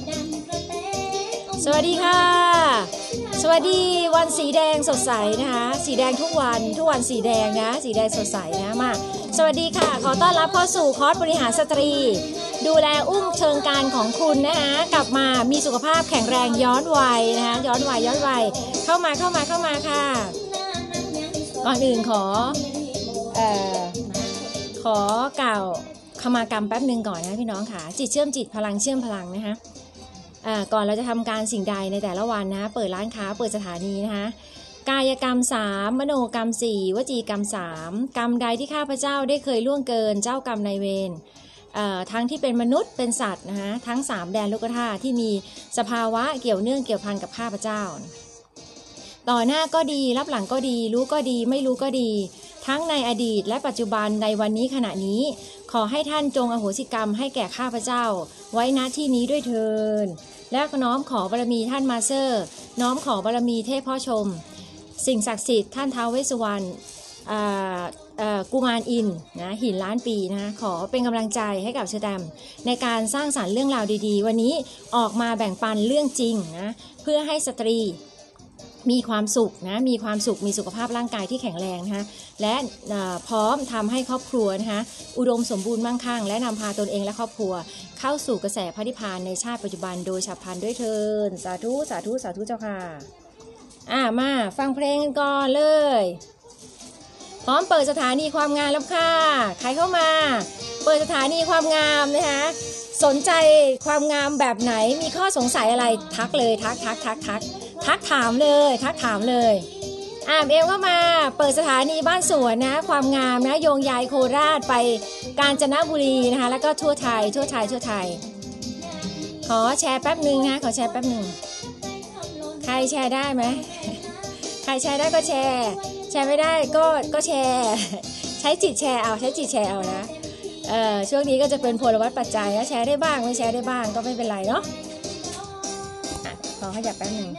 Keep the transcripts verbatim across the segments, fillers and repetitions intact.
สวัสดีค่ะสวัสดีวันสีแดงสดใสนะคะสีแดงทุกวันทุกวันสีแดงนะสีแดงสดใสนะมาสวัสดีค่ะขอต้อนรับเข้าสู่คอร์สบริหารสตรีดูแลอุ้มเชิงการของคุณนะคะกลับมามีสุขภาพแข็งแรงย้อนวัยนะคะย้อนวัยย้อนวัยเข้ามาเข้ามาเข้ามาค่ะก่อนอื่นขอเอ่อขอกล่าวขมากรรมแป๊บหนึ่งก่อนนะพี่น้องค่ะจิตเชื่อมจิตพลังเชื่อมพลังนะคะก่อนเราจะทำการสิ่งใดในแต่ละวันนะเปิดร้านค้าเปิดสถานีนะคะกายกรรมสามมโนกรรมสี่วจีกรรมสามกรรมใดที่ข้าพเจ้าได้เคยล่วงเกินเจ้ากรรมนายเวรทั้งที่เป็นมนุษย์เป็นสัตว์นะคะทั้งสามแดนโลกธาตุที่มีสภาวะเกี่ยวเนื่องเกี่ยวพันกับข้าพเจ้าต่อหน้าก็ดีรับหลังก็ดีรู้ก็ดีไม่รู้ก็ดีทั้งในอดีตและปัจจุบันในวันนี้ขณะนี้ขอให้ท่านจงอโหสิกรรมให้แก่ข้าพเจ้าไว้ณที่นี้ด้วยเถิดและน้อมขอบารมีท่านมาเซอร์น้อมขอบารมีเทพพ่อชมสิ่งศักดิ์สิทธิ์ท่านท้าวเวสสุวรรณกุมารอินนะหินล้านปีนะขอเป็นกำลังใจให้กับเชอแตมในการสร้างสรรค์เรื่องราวดีๆวันนี้ออกมาแบ่งปันเรื่องจริงนะเพื่อให้สตรีมีความสุขนะมีความสุขมีสุขภาพร่างกายที่แข็งแรงนะคะและพร้อมทำให้ครอบครัวนะคะอุดมสมบูรณ์มั่งคั่งและนำพาตนเองและครอบครัวเข้าสู่กระแสพระนิพพานในชาติปัจจุบันโดยฉับพลันด้วยเถิดสาธุสาธุสาธุเจ้าค่ะอ่ามาฟังเพลงก่อนเลยพร้อมเปิดสถานีความงามแล้วค่ะใครเข้ามาเปิดสถานีความงามนะคะสนใจความงามแบบไหนมีข้อสงสัยอะไรทักเลยทักทักทักทักทักถามเลยทักถามเลยอ่ามเอมก็มาเปิดสถานีบ้านสวนนะความงามนะโยงใยโคราชไปกาญจนบุรีนะคะแล้วก็ทั่วไทยทั่วไทยทั่วไทยขอแชร์แป๊บหนึ่งนะขอแชร์แป๊บหนึ่งใครแชร์ได้ไหมใครแชร์ได้ก็แชร์แชร์ไม่ได้ก็ก็แชร์ใช้จิตแชร์เอาใช้จิตแชร์เอานะเอ่อช่วงนี้ก็จะเป็นพลวัตปัจจัยนะแชร์ได้บ้างไม่แชร์ได้บ้างก็ไม่เป็นไรเนาะขอขยับแป๊บหนึ่ง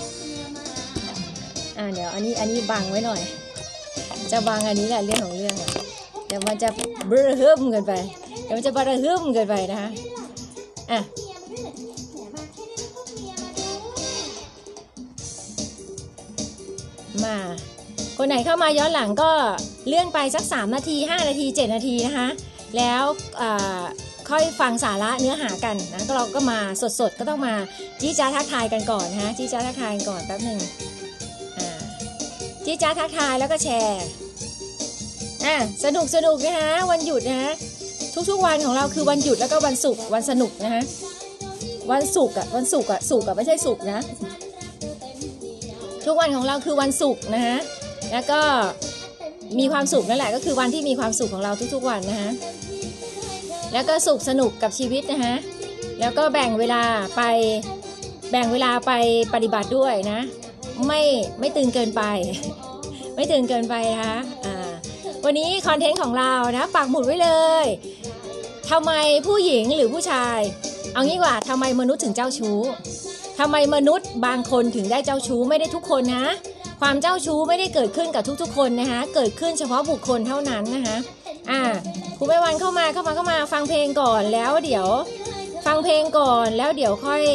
อ่าเดี๋ยวอันนี้อันนี้บังไว้หน่อยจะบังอันนี้แหละเรื่องของเรื่องอ่ะเดี๋ยวมันจะเบ้อเฮิ่มเกินไปเดี๋ยวมันจะบาระเฮิ่มเกินไปนะคะอ่ะมาคนไหนเข้ามาย้อนหลังก็เลื่อนไปสักสามนาทีห้านาทีเจ็ดนาทีนะคะแล้วค่อยฟังสาระเนื้อหากันนะก็เราก็มาสดๆก็ต้องมาจี้จ้าทักทายกันก่อนนะจี้จ้าทักทายก่อนแป๊บหนึ่งจี้จ้าทักทายแล้วก็แชร์อ่ะสนุกสนุกนะคะวันหยุดนะทุกๆวันของเราคือวันหยุดแล้วก็วันศุกร์วันสนุกนะคะวันศุกร์อ่ะวันศุกร์อ่ะศุกร์อ่ะไม่ใช่ศุกร์นะทุกวันของเราคือวันศุกร์นะคะแล้วก็มีความสุขนั่นแหละก็คือวันที่มีความสุขของเราทุกๆวันนะคะแล้วก็สุขสนุกกับชีวิตนะคะแล้วก็แบ่งเวลาไปแบ่งเวลาไปปฏิบัติด้วยนะไม่ไม่ตึงเกินไปไม่ตึงเกินไปนะคะอ่าวันนี้คอนเทนต์ของเรานะปักหมุดไว้เลยทำไมผู้หญิงหรือผู้ชายเอางี้ว่าทำไมมนุษย์ถึงเจ้าชู้ทำไมมนุษย์บางคนถึงได้เจ้าชู้ไม่ได้ทุกคนนะความเจ้าชู้ไม่ได้เกิดขึ้นกับทุกๆคนนะคะเกิดขึ้นเฉพาะบุคคลเท่านั้นนะคะอ่าคุณแม่วันเข้ามาเข้ามาเข้ามาฟังเพลงก่อนแล้วเดี๋ยวฟังเพลงก่อนแล้วเดี๋ยวค่อย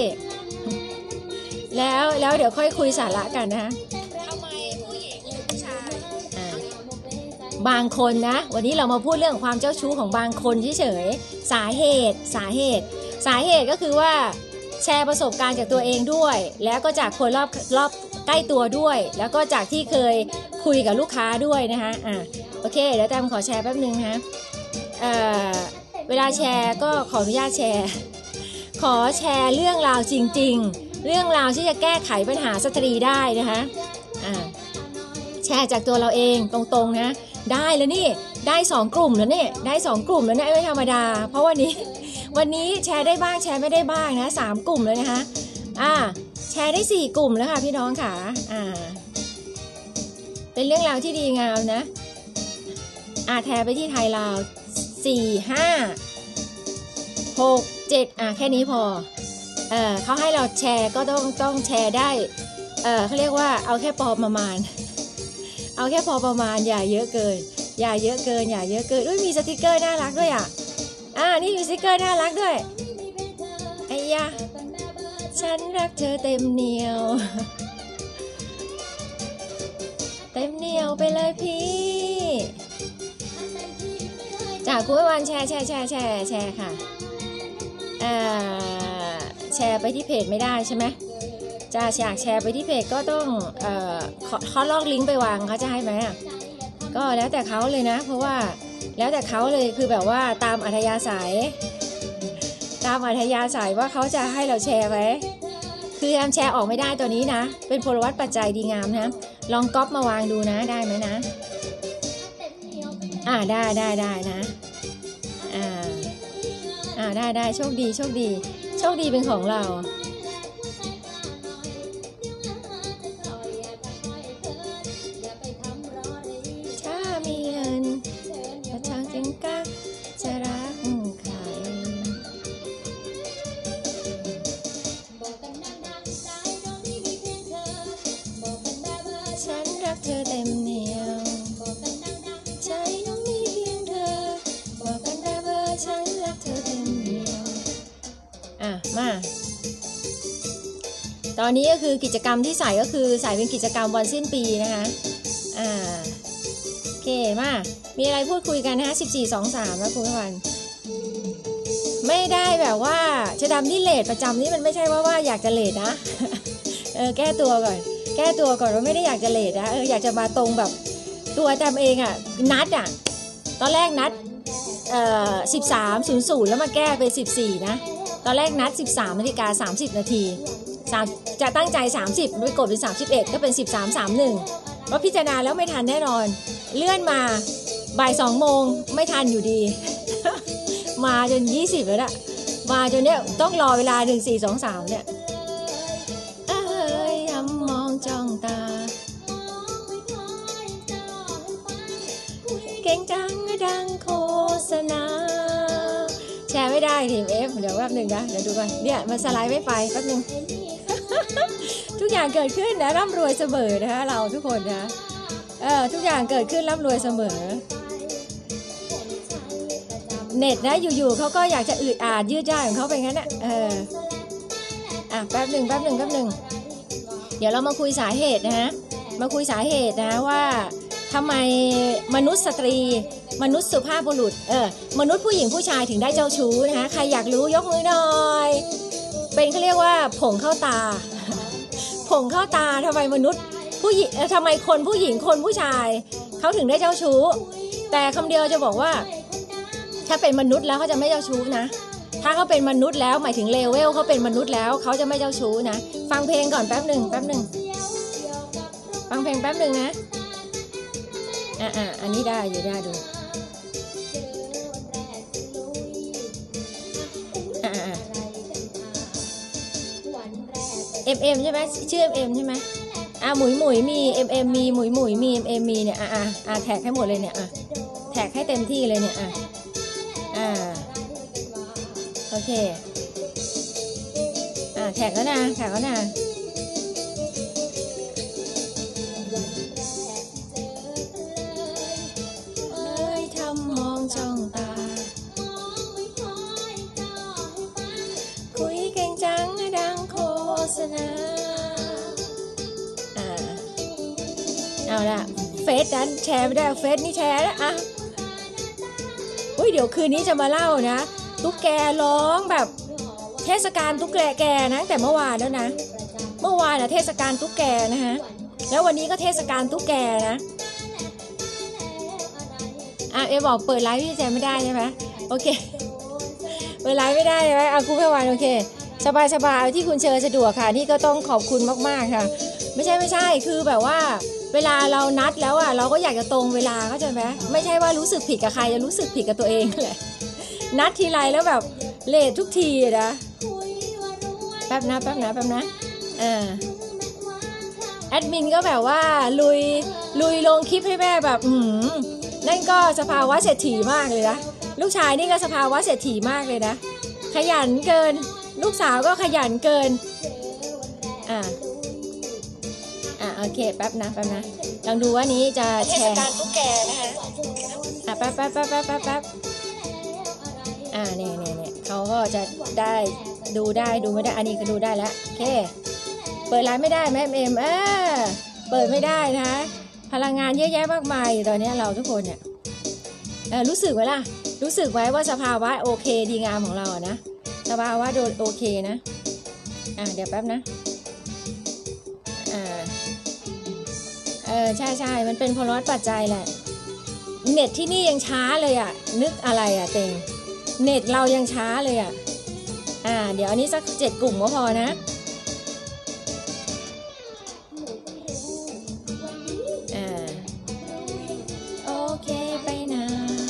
แล้วแล้วเดี๋ยวค่อยคุยสาระกันนะคะทำไมผู้หญิงหรือผู้ชายอ่าบางคนนะวันนี้เรามาพูดเรื่องความเจ้าชู้ของบางคนเฉยๆสาเหตุสาเหตุสาเหตุก็คือว่าแชร์ประสบการณ์จากตัวเองด้วยแล้วก็จากคนรอบรอบใกล้ตัวด้วยแล้วก็จากที่เคยคุยกับลูกค้าด้วยนะคะอ่ะโอเคเดี๋ยวแตมขอแชร์แป๊บนึงนะเอ่อเวลาแชร์ก็ขออนุญาตแชร์ขอแชร์เรื่องราวจริงๆเรื่องราวที่จะแก้ไขปัญหาสตรีได้นะคะอ่าแชร์จากตัวเราเองตรงๆนะได้แล้วนี่ได้สองกลุ่มแล้วเนี่ยได้สองกลุ่มแล้วเนี่ยไม่ธรรมดาเพราะวันนี้วันนี้แชร์ได้บ้างแชร์ไม่ได้บ้างนะสามกลุ่มเลยนะคะอ่าแชร์ได้สี่กลุ่มแล้วค่ะพี่น้องค่ะอ่าเป็นเรื่องราวที่ดีงามนะอ่าแชร์ไปที่ไทยลาวสี่ห้าหกเจ็ดอ่าแค่นี้พอเออเขาให้เราแชร์ก็ต้องต้องแชร์ได้เออเขาเรียกว่าเอาแค่พอประมาณเอาแค่พอประมาณอย่าเยอะเกินอย่าเยอะเกินอย่าเยอะเกินอุ้ยมีสติกเกอร์น่ารักด้วยอ่ะอ่านี่มีสติกเกอร์น่ารักด้วยไอ้ยะฉันรักเธอเต็มเหนียวเต็มเหนียวไปเลยพี่จากคุณวันแชร์แชร์แชร์แชร์แชร์ค่ะอ่าแชร์ไปที่เพจไม่ได้ใช่ไหมจะอยากแชร์ไปที่เพจก็ต้องเอ่อเขาลอกลิงก์ไปวางเขาจะให้ไหมอ่ะก็แล้วแต่เขาเลยนะเพราะว่าแล้วแต่เขาเลยคือแบบว่าตามอัธยาศัยตามอัธยาศัยว่าเขาจะให้เราแชร์ไหมคือทำแชร์ออกไม่ได้ตัวนี้นะเป็นพลวัตปัจจัยดีงามนะลองก๊อปมาวางดูนะได้ไหมนะอ่าได้ได้ได้นะอ่าอ่าได้ได้โชคดีโชคดีโชคดีเป็นของเราถ้ามีเงินจะทางจริงกักจะรักใครฉันรักเธอเต็มเหนียวใจน้องมีเพียงเธอบอกกันได้เบอร์ฉันรักเธอเต็มเหนียวอ่ะมาตอนนี้ก็คือกิจกรรมที่ใส่ก็คือใส่เป็นกิจกรรมวันสิ้นปีนะคะอ่าโอเคมามีอะไรพูดคุยกันนะคะสิบสี่ สอง สามแล้วคุณผู้ชมไม่ได้แบบว่าจะดำที่เลทประจำนี่มันไม่ใช่ว่าว่าอยากจะเลทนะเออแก้ตัวก่อนแก้ตัวก่อนว่าไม่ได้อยากจะเลทนะเอออยากจะมาตรงแบบตัวจำเองอ่ะนัดอ่ะตอนแรกนัดเอ่อสิบสาม ศูนย์ ศูนย์แล้วมาแก้เป็นสิบสี่นะตอนแรกนัดสิบสามนาฬิกาสามสิบนาทีจะตั้งใจสามสิบไปกดเป็นสามสิบเอ็ดก็เป็นสิบสาม สามสิบเอ็ดเพราะพิจารณาแล้วไม่ทันแน่นอนเลื่อนมาบ่ายสองโมงไม่ทันอยู่ดี มาจนยี่สิบแล้วนะมาจนเนี้ยต้องรอเวลาหนึ่ง สี่ สอง สามเนี่ยเอ้ยทำมองจ้องตาเก่งจังดังโฆษณาแชร์ไม่ได้ทีม F เดี๋ยวแป๊บหนึ่งนะเดี๋ยวดูก่อนเนี่ยมันสไลด์ไม่ไปแป๊บหนึ่ง ทุกอย่างเกิดขึ้นนะร่ำรวยเสมอนะคะเราทุกคนนะเออทุกอย่างเกิดขึ้นร่ำรวยเสมอเน็ตนะอยู่ๆเขาก็อยากจะอืดอาดยืดย่าของเขาไปงั้นนะเอออ่ะแป๊บหนึ่งแป๊บหนึ่งแป๊บหนึ่งเดี๋ยวเรามาคุยสาเหตุนะฮะมาคุยสาเหตุนะว่าทำไมมนุษย์สตรีมนุษย์สุภาพบุรุษเออมนุษย์ผู้หญิงผู้ชายถึงได้เจ้าชู้นะคะใครอยากรู้ยกมือหน่อยเป็นเขาเรียกว่าผงเข้าตาผงเข้าตาทำไมมนุษย์ผู้หญิงทำไมคนผู้หญิงคนผู้ชายเขาถึงได้เจ้าชู้แต่คำเดียวจะบอกว่าถ้าเป็นมนุษย์แล้วเขาจะไม่เจ้าชู้นะถ้าเขาเป็นมนุษย์แล้วหมายถึงเลเวลเขาเป็นมนุษย์แล้วเขาจะไม่เจ้าชู้นะฟังเพลงก่อนแป๊บหนึ่งแป๊บหนึ่งฟังเพลงแป๊บหนึ่งนะอ่ะอ่ะอันนี้ได้อยู่ได้ดูอ่ะอ่ะเอ็มเอ็มใช่ไหมชื่อเอ็มเอ็มใช่ไหมอ่ะหมุยหมุยมีเอ็มเอ็มมีหมุยหมุยมีเอ็มเอ็มมีเนี่ยอ่ะอ่ะอ่ะแท็กให้หมดเลยเนี่ยอ่ะแท็กให้เต็มที่เลยเนี่ยอ่ะอ่าโอเคอ่ะแท็กแล้วนะแท็กแล้วนะเอ้ยทำมองจ้องตาคุยเก่งจังดังโฆษณาอ่าเอาละเฟซนั้นแชร์ไม่ได้เฟซนี่แชร์แล้วอ่ะอุ้ยเดี๋ยวคืนนี้จะมาเล่านะตุ๊กแกร้องแบบเทศกาลตุ๊กแกแกนะแต่เมื่อวานแล้วนะเมื่อวานนะเทศกาลตุ๊กแกนะฮะแล้ววันนี้ก็เทศกาลตุ๊กแกนะอ่ะเอบอกเปิดไลฟ์พี่แจไม่ได้ใช่ไหมโอเคเปิดไลฟ์ไม่ได้ใช่ไหมอ่ะคุณเพื่อนวันโอเคสบายสบายที่คุณเชิญสะดวกค่ะนี่ก็ต้องขอบคุณมากๆค่ะไม่ใช่ไม่ใช่คือแบบว่าเวลาเรานัดแล้วอ่ะเราก็อยากจะตรงเวลาเข้าใจไหมไม่ใช่ว่ารู้สึกผิดกับใครจะรู้สึกผิดกับตัวเองแหละนัดทีไรแล้วแบบเลททุกทีนะแป๊บนะแป๊บนะแป๊บนะเออแอดมินก็แบบว่าลุยลุยลงคลิปให้แม่แบบอืมนั่นก็สภาวะเศรษฐีมากเลยนะลูกชายนี่ก็สภาวะเศรษฐีมากเลยนะขยันเกินลูกสาวก็ขยันเกินอ่าอ่าโอเคแป๊บนะแป๊บนะลองดูว่านี้จะแชร์เทศกาลตุ๊กแกนะคะอ่ะแป๊บแป๊บแป๊บแป๊บแป๊บแป๊บอ่าเนี่ยเนี่ยเนี่ยเขาก็จะได้ดูได้ดูไม่ได้อันนี้ก็ดูได้แล้วโอเคเปิดร้านไม่ได้แม่เอ็มเออเปิดไม่ได้นะพลังงานเยอะแยะมากมายตอนนี้เราทุกคนเนี่ยเออรู้สึกไหมล่ะรู้สึกไว้ว่าสภาวะโอเคดีงามของเราอะนะสภาวะโดนโอเคนะอ่ะเดี๋ยวแป๊บนะอ่าเออใช่ใช่มันเป็นพลวัตปัจจัยแหละเน็ตที่นี่ยังช้าเลยอ่ะนึกอะไรอ่ะเต็งเน็ตเรายังช้าเลยอ่ะอ่าเดี๋ยวอันนี้สักเจ็ดกลุ่มก็พอนะอ่าโอเคไปนะ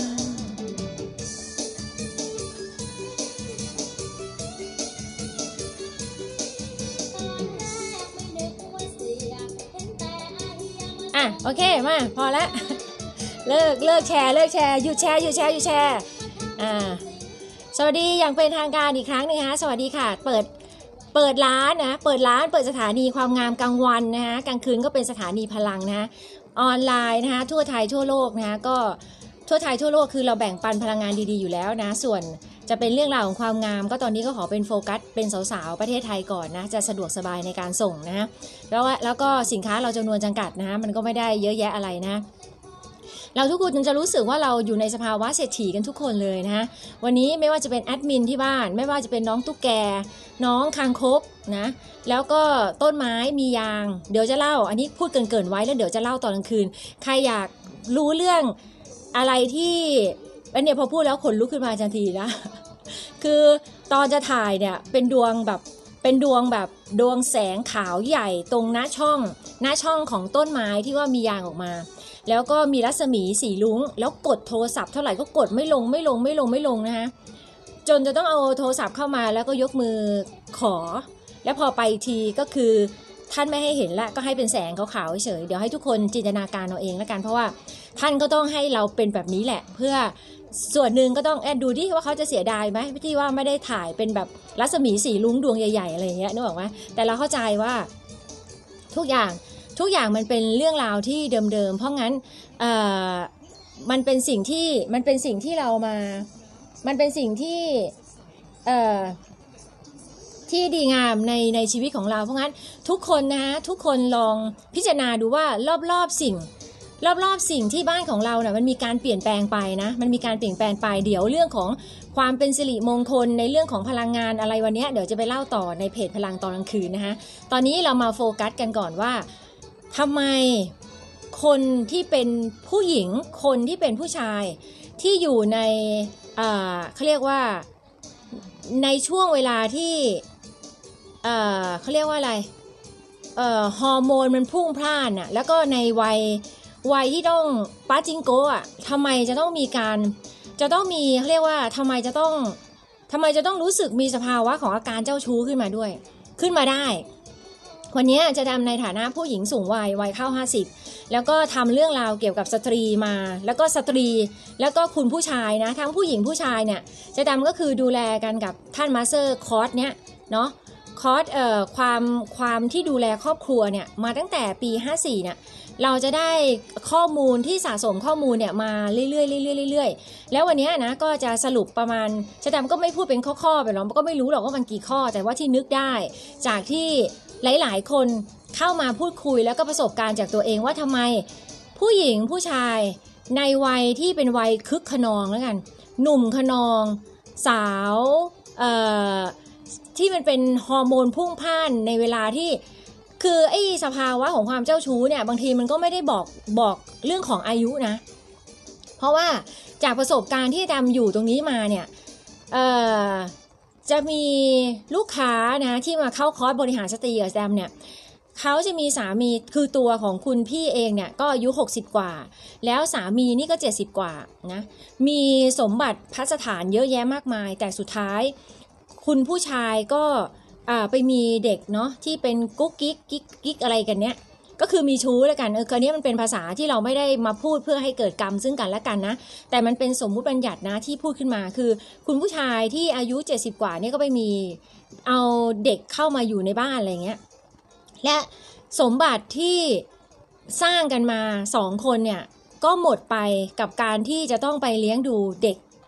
อ่ะโอเคมาพอละเลิกเลิกแชร์เลิกแชร์หยุดแชร์หยุดแชร์หยุดแชร์อ่าสวัสดีอย่างเป็นทางการอีกครั้งนึงฮะสวัสดีค่ะเปิดเปิดร้านนะเปิดร้านเปิดสถานีความงามกลางวันนะฮะกลางคืนก็เป็นสถานีพลังนะออนไลน์นะคะทั่วไทยทั่วโลกนะก็ทั่วไทยทั่วโลกคือเราแบ่งปันพลังงานดีๆอยู่แล้วนะส่วนจะเป็นเรื่องราวของความงามก็ตอนนี้ก็ขอเป็นโฟกัสเป็นสาวๆประเทศไทยก่อนนะจะสะดวกสบายในการส่งนะแล้วแล้วก็สินค้าเราจำนวนจำกัดนะมันก็ไม่ได้เยอะแยะอะไรนะเราทุกคนจะรู้สึกว่าเราอยู่ในสภาวะเศรษฐีกันทุกคนเลยนะวันนี้ไม่ว่าจะเป็นแอดมินที่บ้านไม่ว่าจะเป็นน้องตุ๊กแกน้องคางคกนะแล้วก็ต้นไม้มียางเดี๋ยวจะเล่าอันนี้พูดเกินๆไว้แล้วเดี๋ยวจะเล่าตอนกลางคืนใครอยากรู้เรื่องอะไรที่อันเนี้ยพอพูดแล้วขนลุกขึ้นมาทันทีนะคือตอนจะถ่ายเนี่ยเป็นดวงแบบเป็นดวงแบบดวงแสงขาวใหญ่ตรงหน้าช่องหน้าช่องของต้นไม้ที่ว่ามียางออกมาแล้วก็มีรัศมีสีลุ้งแล้วกดโทรศัพท์เท่าไหร่ก็กดไม่ลงไม่ลงไม่ลงไม่ลงนะฮะจนจะต้องเอาโทรศัพท์เข้ามาแล้วก็ยกมือขอแล้วพอไปอีกทีก็คือท่านไม่ให้เห็นละก็ให้เป็นแสงขาวๆเฉยเดี๋ยวให้ทุกคนจินตนาการเอาเองแล้วกันเพราะว่าท่านก็ต้องให้เราเป็นแบบนี้แหละเพื่อส่วนหนึ่งก็ต้องแอบดูดิว่าเขาจะเสียดายไหมที่ว่าไม่ได้ถ่ายเป็นแบบรัศมีสีลุ้งดวงใหญ่ๆอะไรอย่างเงี้ยนึกออกไหมแต่เราเข้าใจว่าทุกอย่างทุกอย่างมันเป็นเรื่องราวที่เดิมๆเพราะงั้นเอ่อมันเป็นสิ่งที่มันเป็นสิ่งที่เรามามันเป็นสิ่งที่เอ่อที่ดีงามในในชีวิตของเราเพราะงั้นทุกคนนะทุกคนลองพิจารณาดูว่ารอบๆสิ่งรอบๆสิ่งที่บ้านของเราเนี่ยมันมีการเปลี่ยนแปลงไปนะมันมีการเปลี่ยนแปลงไปเดี๋ยวเรื่องของความเป็นสิริมงคลในเรื่องของพลังงานอะไรวันนี้เดี๋ยวจะไปเล่าต่อในเพจพลังตอนกลางคืนนะคะตอนนี้เรามาโฟกัสกันก่อนว่าทำไมคนที่เป็นผู้หญิงคนที่เป็นผู้ชายที่อยู่ในอ่าเขาเรียกว่าในช่วงเวลาที่เอ่อเขาเรียกว่าอะไรเอ่อฮอร์โมนมันพุ่งพล่านอ่ะแล้วก็ในวัยวัยที่ต้องปาจิงโกะอ่ะทำไมจะต้องมีการจะต้องมีเขาเรียกว่าทำไมจะต้องทำไมจะต้องรู้สึกมีสภาวะของอาการเจ้าชู้ขึ้นมาด้วยขึ้นมาได้วันนี้จะทำในฐานะผู้หญิงสูงวัยวัยเข้าห้าสิบแล้วก็ทำเรื่องราวเกี่ยวกับสตรีมาแล้วก็สตรีแล้วก็คุณผู้ชายนะทั้งผู้หญิงผู้ชายเนี่ยจะทำก็คือดูแลกันกับท่านมาสเตอร์คอร์สเนี้ยเนาะคอร์สเอ่อความความที่ดูแลครอบครัวเนี่ยมาตั้งแต่ปีห้าสี่เนี่ยเราจะได้ข้อมูลที่สะสมข้อมูลเนี่ยมาเรื่อยๆเรื่อยๆเรื่อยๆแล้ววันนี้นะก็จะสรุปประมาณจะทำก็ไม่พูดเป็นข้อๆไปหรอกก็ไม่รู้หรอกว่ามันกี่ข้อแต่ว่าที่นึกได้จากที่หลายๆคนเข้ามาพูดคุยแล้วก็ประสบการณ์จากตัวเองว่าทำไมผู้หญิงผู้ชายในวัยที่เป็นวัยคึกขนองแล้วกันหนุ่มขนองสาวเอ่อที่มันเป็นฮอร์โมนพุ่งพ่านในเวลาที่คือไอ้สภาวะของความเจ้าชู้เนี่ยบางทีมันก็ไม่ได้บอกบอกเรื่องของอายุนะเพราะว่าจากประสบการณ์ที่ดำอยู่ตรงนี้มาเนี่ยเอ่อจะมีลูกค้านะที่มาเข้าคอร์สบริหารสตรีกับแซมเนี่ยเขาจะมีสามีคือตัวของคุณพี่เองเนี่ยก็อายุหกสิบกว่าแล้วสามีนี่ก็เจ็ดสิบกว่านะมีสมบัติพัสถานเยอะแยะมากมายแต่สุดท้ายคุณผู้ชายก็อ่าไปมีเด็กเนาะที่เป็นกุ๊กกิ๊กกิ๊กกิ๊กอะไรกันเนี้ยก็คือมีชู้แล้วกันเออคราวนี้มันเป็นภาษาที่เราไม่ได้มาพูดเพื่อให้เกิดกรรมซึ่งกันและกันนะแต่มันเป็นสมมุติบัญญัตินะที่พูดขึ้นมาคือคุณผู้ชายที่อายุเจ็ดสิบกว่านี่ก็ไปมีเอาเด็กเข้ามาอยู่ในบ้านอะไรเงี้ยและสมบัติที่สร้างกันมาสองคนเนี่ยก็หมดไปกับการที่จะต้องไปเลี้ยงดูเด็ก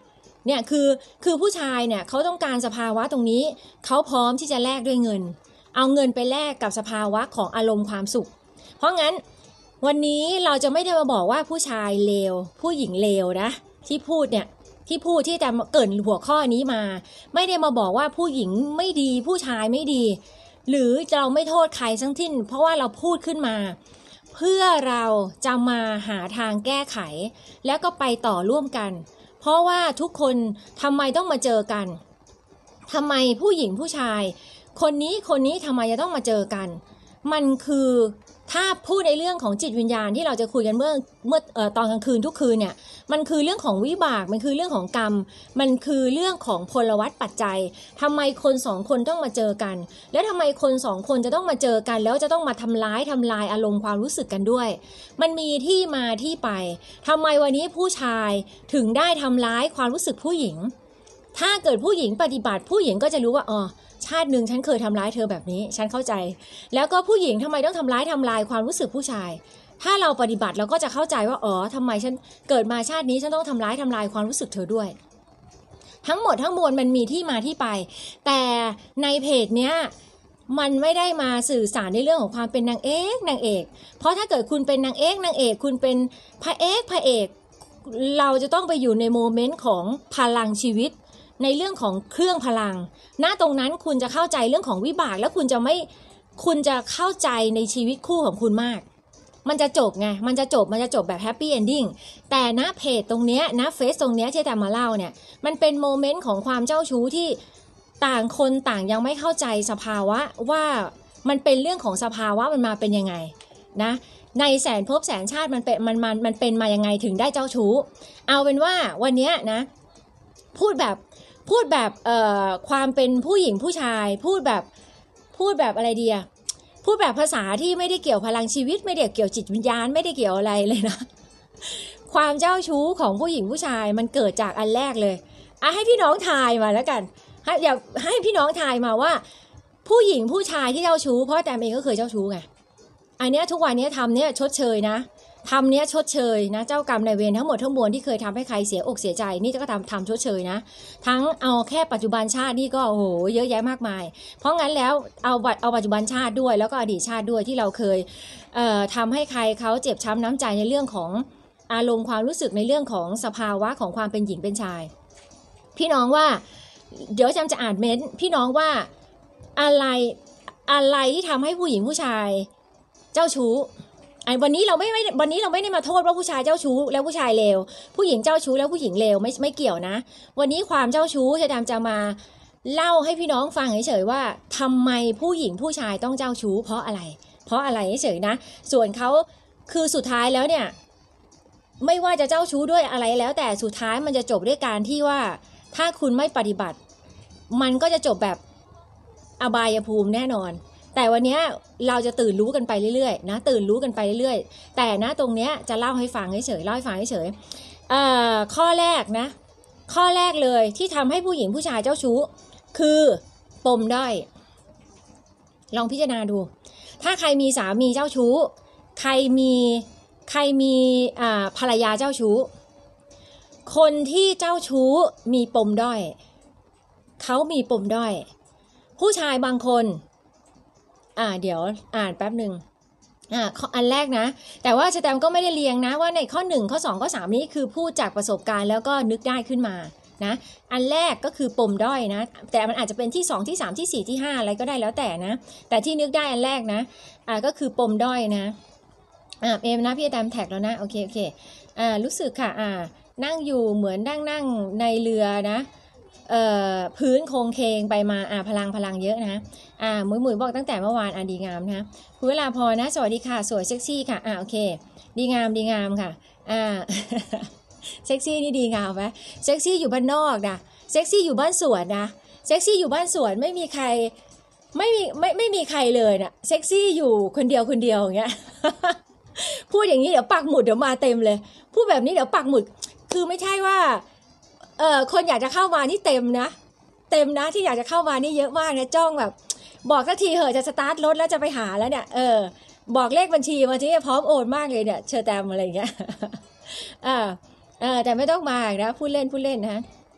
เนี่ยคือคือผู้ชายเนี่ยเขาต้องการสภาวะตรงนี้เขาพร้อมที่จะแลกด้วยเงินเอาเงินไปแลกกับสภาวะของอารมณ์ความสุขเพราะงั้นวันนี้เราจะไม่ได้มาบอกว่าผู้ชายเลวผู้หญิงเลวนะที่พูดเนี่ยที่พูดที่จะเกริ่นหัวข้อนี้มาไม่ได้มาบอกว่าผู้หญิงไม่ดีผู้ชายไม่ดีหรือเราไม่โทษใครทั้งสิ้นเพราะว่าเราพูดขึ้นมาเพื่อเราจะมาหาทางแก้ไขแล้วก็ไปต่อร่วมกันเพราะว่าทุกคนทำไมต้องมาเจอกันทำไมผู้หญิงผู้ชายคนนี้คนนี้ทำไมจะต้องมาเจอกันมันคือถ้าพูดในเรื่องของจิตวิญญาณที่เราจะคุยกันเมื่อเมื่อเอ่อตอนกลางคืนทุกคืนเนี่ยมันคือเรื่องของวิบากมันคือเรื่องของกรรมมันคือเรื่องของพลวัตปัจจัยทำไมคนสองคนต้องมาเจอกันแล้วทำไมคนสองคนจะต้องมาเจอกันแล้วจะต้องมาทำร้ายทำลายอารมณ์ความรู้สึกกันด้วยมันมีที่มาที่ไปทำไมวันนี้ผู้ชายถึงได้ทำร้ายความรู้สึกผู้หญิงถ้าเกิดผู้หญิงปฏิบัติผู้หญิงก็จะรู้ว่าอ๋อชาติหนึ่งฉันเคยทำร้ายเธอแบบนี้ฉันเข้าใจแล้วก็ผู้หญิงทำไมต้องทำร้ายทำลายความรู้สึกผู้ชายถ้าเราปฏิบัติเราก็จะเข้าใจว่าอ๋อทำไมฉันเกิดมาชาตินี้ฉันต้องทำร้ายทำลายความรู้สึกเธอด้วยทั้งหมดทั้งมวลมันมีที่มาที่ไปแต่ในเพจเนี้ยมันไม่ได้มาสื่อสารในเรื่องของความเป็นนางเอกนางเอกเพราะถ้าเกิดคุณเป็นนางเอกนางเอกคุณเป็นพระเอกพระเอกเราจะต้องไปอยู่ในโมเมนต์ของพลังชีวิตในเรื่องของเครื่องพลังณตรงนั้นคุณจะเข้าใจเรื่องของวิบากแล้วคุณจะไม่คุณจะเข้าใจในชีวิตคู่ของคุณมากมันจะจบไงมันจะจบมันจะจบแบบแฮปปี้เอนดิ้งแต่ณเพจตรงเนี้ยณเฟซตรงเนี้ยที่แต่มาเล่าเนี่ยมันเป็นโมเมนต์ของความเจ้าชู้ที่ต่างคนต่างยังไม่เข้าใจสภาวะว่ามันเป็นเรื่องของสภาวะมันมาเป็นยังไงนะในแสนภพแสนชาติมันเป็นมันมันมันเป็นมายังไงถึงได้เจ้าชู้เอาเป็นว่าวันเนี้ยนะพูดแบบพูดแบบเอ่อความเป็นผู้หญิงผู้ชายพูดแบบพูดแบบอะไรดีอะพูดแบบภาษาที่ไม่ได้เกี่ยวพลังชีวิตไม่ได้เกี่ยวจิตวิญญาณไม่ได้เกี่ยวอะไรเลยนะความเจ้าชู้ของผู้หญิงผู้ชายมันเกิดจากอันแรกเลยอ่ะให้พี่น้องทายมาแล้วกันให้อยากให้พี่น้องทายมาว่าผู้หญิงผู้ชายที่เจ้าชู้เพราะแต่เองก็เคยเจ้าชู้ไงอันเนี้ยทุกวันนี้ทำเนี้ยชดเชยนะทำเนี้ยชดเชยนะเจ้ากรรมนายเวรทั้งหมดทั้งมวลที่เคยทำให้ใครเสียอกเสียใจนี่ก็ทำทำชดเชยนะทั้งเอาแค่ปัจจุบันชาตินี่ก็โอ้โหเยอะแยะมากมายเพราะงั้นแล้วเอาเอาปัจจุบันชาติด้วยแล้วก็อดีตชาติด้วยที่เราเคยเอ่อทำให้ใครเขาเจ็บช้ำน้ำใจในเรื่องของอารมณ์ความรู้สึกในเรื่องของสภาวะของความเป็นหญิงเป็นชายพี่น้องว่าเดี๋ยวจำจะอ่านเม้นพี่น้องว่าอะไรอะไรที่ทำให้ผู้หญิงผู้ชายเจ้าชู้ไอ้วันนี้เราไม่ไม่วันนี้เราไม่ได้มาโทษว่าผู้ชายเจ้าชู้แล้วผู้ชายเลวผู้หญิงเจ้าชู้แล้วผู้หญิงเลวไม่ไม่เกี่ยวนะวันนี้ความเจ้าชู้จะดำจะมาเล่าให้พี่น้องฟังเฉยๆว่าทำไมผู้หญิงผู้ชายต้องเจ้าชู้เพราะอะไรเพราะอะไรเฉยๆนะส่วนเขาคือสุดท้ายแล้วเนี่ยไม่ว่าจะเจ้าชู้ด้วยอะไรแล้วแต่สุดท้ายมันจะจบด้วยการที่ว่าถ้าคุณไม่ปฏิบัติมันก็จะจบแบบอบายภูมิแน่นอนแต่วันนี้เราจะตื่นรู้กันไปเรื่อยๆนะตื่นรู้กันไปเรื่อยๆแต่นะตรงเนี้ยจะเล่าให้ฟังเฉยๆเล่าให้ฟังเฉยๆเอ่อข้อแรกนะข้อแรกเลยที่ทำให้ผู้หญิงผู้ชายเจ้าชู้คือปมด้อยลองพิจารณาดูถ้าใครมีสามีเจ้าชู้ใครมีใครมีอ่าภรรยาเจ้าชู้คนที่เจ้าชู้มีปมด้อยเขามีปมด้อยผู้ชายบางคนอ่าเดี๋ยวอ่านแป๊บหนึ่งอ่าอันแรกนะแต่ว่าชแตมก็ไม่ได้เรียงนะว่าในข้อหนึ่งข้อสองข้อสามนี้คือพูดจากประสบการณ์แล้วก็นึกได้ขึ้นมานะอันแรกก็คือปมด้อยนะแต่มันอาจจะเป็นที่สองที่สามที่สี่ที่ห้าอะไรก็ได้แล้วแต่นะแต่ที่นึกได้อันแรกนะอ่าก็คือปมด้อยนะอ่าเอ็มนะพี่แตมแท็กแล้วนะโอเคโอเคอ่ารู้สึกค่ะอ่านั่งอยู่เหมือนนั่งนั่งในเรือนะเอ่อพื้นโคงเคงไปมาอ่าพลังพลังเยอะนะอ่าหมุยหมุยบอกตั้งแต่เมื่อวานอ่าดีงามนะคุณเวลาพอนะสวัสดีค่ะสวยเซ็กซี่ค่ะอ่าโอเคดีงามดีงามค่ะอ่า เซ็กซี่นี่ดีงามไหมเซ็กซี่อยู่บ้านนอกนะเซ็กซี่อยู่บ้านสวนนะเซ็กซี่อยู่บ้านสวนไม่มีใครไม่มีไม่ไม่มีใครเลยนะเซ็กซี่อยู่คนเดียวคนเดียวอย่างเงี้ย พูดอย่างนี้เดี๋ยวปักหมุดเดี๋ยวมาเต็มเลยพูดแบบนี้เดี๋ยวปักหมุดคือไม่ใช่ว่าเออคนอยากจะเข้ามานี่เต็มนะเต็มนะที่อยากจะเข้ามานี่เยอะมากนะจ้องแบบบอกสักทีเหอะจะสตาร์ทรถแล้วจะไปหาแล้วเนี่ยเออบอกเลขบัญชีมาที่พร้อมโอนมากเลยเนี่ยเชิญแตมอะไรอย่างเงี้ยอ่าเออแต่ไม่ต้องมานะพูดเล่นพูดเล่นนะ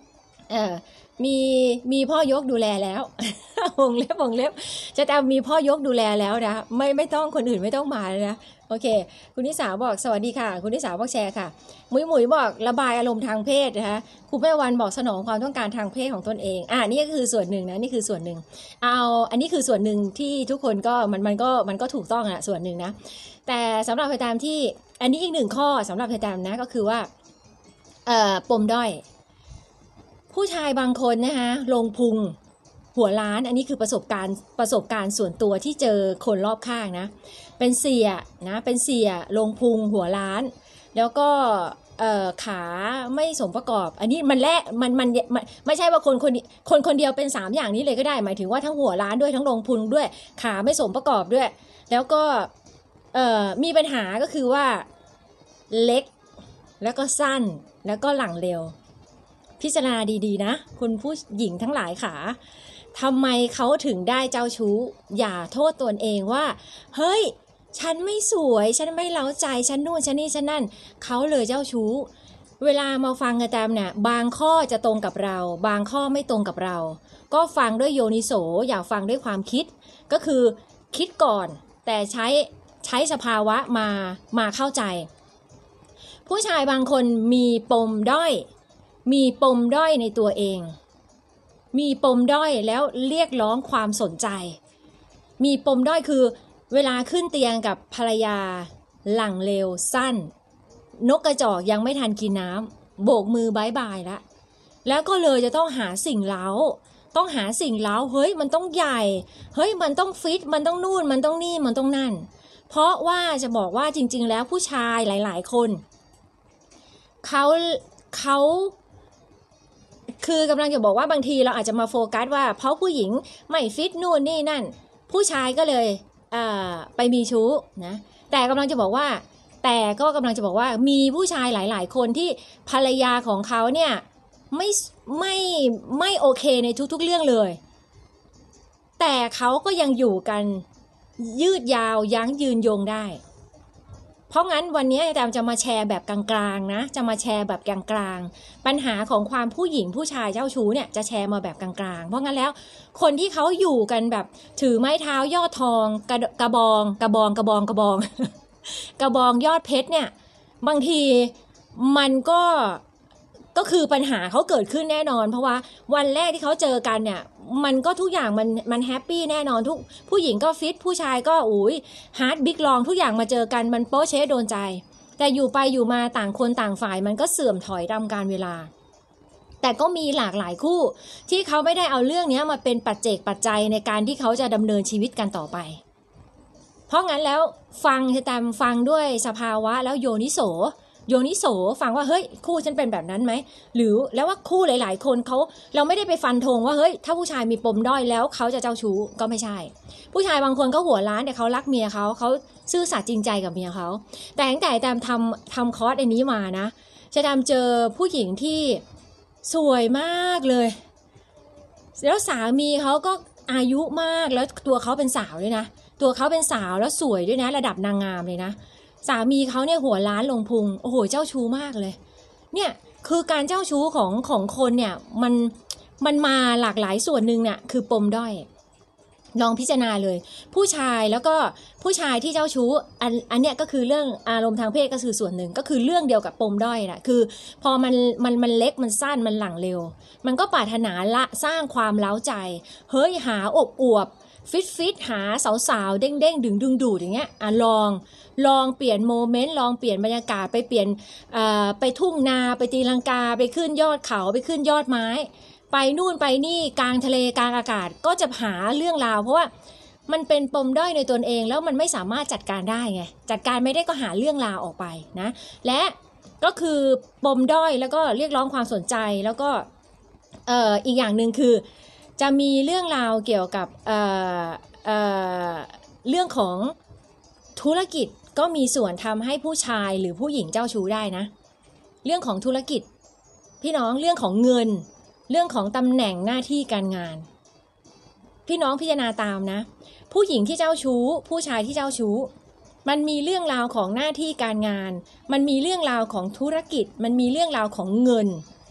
เออมีมีพ่อยกดูแลแล้ว วงเล็บวงเล็บจะแต่มีพ่อยกดูแลแล้วนะไม่ไม่ต้องคนอื่นไม่ต้องมาเลยนะโอเคคุณนิสาบอกสวัสดีค่ะคุณนิสาบอกแชร์ค่ะมุ้ยหมุยบอกระบายอารมณ์ทางเพศนะคะครูแม่วันบอกสนองความต้องการทางเพศของตนเองอ่านี่ก็คือส่วนหนึ่งนะนี่คือส่วนหนึ่งเอาอันนี้คือส่วนหนึ่งที่ทุกคนก็มันมันก็มันก็ถูกต้องอ่ะส่วนหนึ่งนะแต่สำหรับไปตามที่อันนี้อีกหนึ่งข้อสำหรับไปตามนะก็คือว่าเอ่อปมด้อยผู้ชายบางคนนะคะลงพุงหัวล้านอันนี้คือประสบการณ์ประสบการณ์ส่วนตัวที่เจอคนรอบข้างนะเป็นเสียนะเป็นเสียลงพุงหัวล้านแล้วก็เอ่อขาไม่สมประกอบอันนี้มันแลกมันมันมันไม่ใช่ว่าคนคนคนคนเดียวเป็นสามอย่างนี้เลยก็ได้หมายถึงว่าทั้งหัวล้านด้วยทั้งลงพุงด้วยขาไม่สมประกอบด้วยแล้วก็เอ่อมีปัญหาก็คือว่าเล็กแล้วก็สั้นแล้วก็หลังเร็วพิจารณาดีๆนะคุณผู้หญิงทั้งหลายค่ะทำไมเขาถึงได้เจ้าชู้อย่าโทษตนเองว่าเฮ้ยฉันไม่สวยฉันไม่เล้าใจฉันนู่นฉันนี่ฉันนั่นเขาเลยเจ้าชู้เวลามาฟังกันตามเนี่ยบางข้อจะตรงกับเราบางข้อไม่ตรงกับเราก็ฟังด้วยโยนิโสอย่าฟังด้วยความคิดก็คือคิดก่อนแต่ใช้ใช้สภาวะมามาเข้าใจผู้ชายบางคนมีปมด้อยมีปมด้อยในตัวเองมีปมด้อยแล้วเรียกร้องความสนใจมีปมด้อยคือเวลาขึ้นเตียงกับภรรยาหลังเร็วสั้นนกกระจอกยังไม่ทันกินน้ำโบกมือบายบายแล้วแล้วก็เลยจะต้องหาสิ่งเล้าต้องหาสิ่งเล้าเฮ้ยมันต้องใหญ่เฮ้ยมันต้องฟิตมันต้องนู่นมันต้องนี่มันต้องนั่นเพราะว่าจะบอกว่าจริงๆแล้วผู้ชายหลายๆคนเขาเขาคือกำลังจะบอกว่าบางทีเราอาจจะมาโฟกัสว่าเพราะผู้หญิงไม่ฟิตนู่นนี่นั่นผู้ชายก็เลยไปมีชู้นะแต่กำลังจะบอกว่าแต่ก็กำลังจะบอกว่ามีผู้ชายหลายๆคนที่ภรรยาของเขาเนี่ยไม่ไม่ไม่โอเคในทุกๆเรื่องเลยแต่เขาก็ยังอยู่กันยืดยาวยั้งยืนยงได้เพราะงั้นวันนี้อาจารย์จะมาแชร์แบบกลางๆนะจะมาแชร์แบบกลางๆปัญหาของความผู้หญิงผู้ชายเจ้าชู้เนี่ยจะแชร์มาแบบกลางๆเพราะงั้นแล้วคนที่เขาอยู่กันแบบถือไม้เท้ายอดทองกระกระบองกระบองกระบองกระบอง กระบองยอดเพชรเนี่ยบางทีมันก็ก็คือปัญหาเขาเกิดขึ้นแน่นอนเพราะว่าวันแรกที่เขาเจอกันเนี่ยมันก็ทุกอย่างมันมันแฮปปี้แน่นอนทุกผู้หญิงก็ฟิตผู้ชายก็อุ้ยฮาร์ดบิ๊กลองทุกอย่างมาเจอกันมันโป๊ะเช๊ะโดนใจแต่อยู่ไปอยู่มาต่างคนต่างฝ่ายมันก็เสื่อมถอยตามกาลเวลาแต่ก็มีหลากหลายคู่ที่เขาไม่ได้เอาเรื่องนี้มาเป็นปัจเจกปัจจัยในการที่เขาจะดำเนินชีวิตกันต่อไปเพราะงั้นแล้วฟังจะตามฟังด้วยสภาวะแล้วโยนิโสโยนิโสฟังว่าเฮ้ยคู่ฉันเป็นแบบนั้นไหมหรือแล้วว่าคู่หลายๆคนเขาเราไม่ได้ไปฟันธงว่าเฮ้ยถ้าผู้ชายมีปมด้อยแล้วเขาจะเจ้าชู้ก็ไม่ใช่ผู้ชายบางคนก็หัวล้านแต่เขารักเมียเขาเขาซื่อสัตย์จริงใจกับเมียเขาแต่ตั้งแต่ตามทำทำคอร์สอันนี้มานะจะตามเจอผู้หญิงที่สวยมากเลยแล้วสามีเขาก็อายุมากแล้วตัวเขาเป็นสาวด้วยนะตัวเขาเป็นสาวแล้วสวยด้วยนะระดับนางงามเลยนะสามีเขาเนี่ยหัวล้านลงพุงโอ้โหเจ้าชู้มากเลยเนี่ยคือการเจ้าชู้ของของคนเนี่ยมันมันมาหลากหลายส่วนหนึ่งเนี่ยคือปมด้อยลองพิจารณาเลยผู้ชายแล้วก็ผู้ชายที่เจ้าชู้อันอันเนี้ยก็คือเรื่องอารมณ์ทางเพศก็คือส่วนหนึ่งก็คือเรื่องเดียวกับปมด้อยนะคือพอมันมันมันเล็กมันสั้นมันหลังเร็วมันก็ปรารถนาละสร้างความเล้าใจเฮ้ยหาอบอวบฟิตฟิตหาสาวๆเด้งเด้งดึงดึงดูดอย่างเงี้ยอ่ะลองลองเปลี่ยนโมเมนต์ลองเปลี่ยนบรรยากาศไปเปลี่ยนเอ่อไปทุ่งนาไปตีลังกาไปขึ้นยอดเขาไปขึ้นยอดไม้ไปนู่นไปนี่กลางทะเลกลางอากาศก็จะหาเรื่องราวเพราะว่ามันเป็นปมด้อยในตนเองแล้วมันไม่สามารถจัดการได้ไงจัดการไม่ได้ก็หาเรื่องราวออกไปนะและก็คือปมด้อยแล้วก็เรียกร้องความสนใจแล้วก็เอ่ออีกอย่างหนึ่งคือจะมีเรื่องราวเกี่ยวกับเอ่อเอ่อเรื่องของธุรกิจก็มีส่วนทำให้ผู้ชายหรือผู้หญิงเจ้าชู้ได้นะเรื่องของธุรกิจพี่น้องเรื่องของเงินเรื่องของตำแหน่งหน้าที่การงานพี่น้องพิจารณาตามนะผู้หญิงที่เจ้าชู้ผู้ชายที่เจ้าชู้มันมีเรื่องราวของหน้าที่การงานมันมีเรื่องราวของธุรกิจมันมีเรื่องราวของเงิน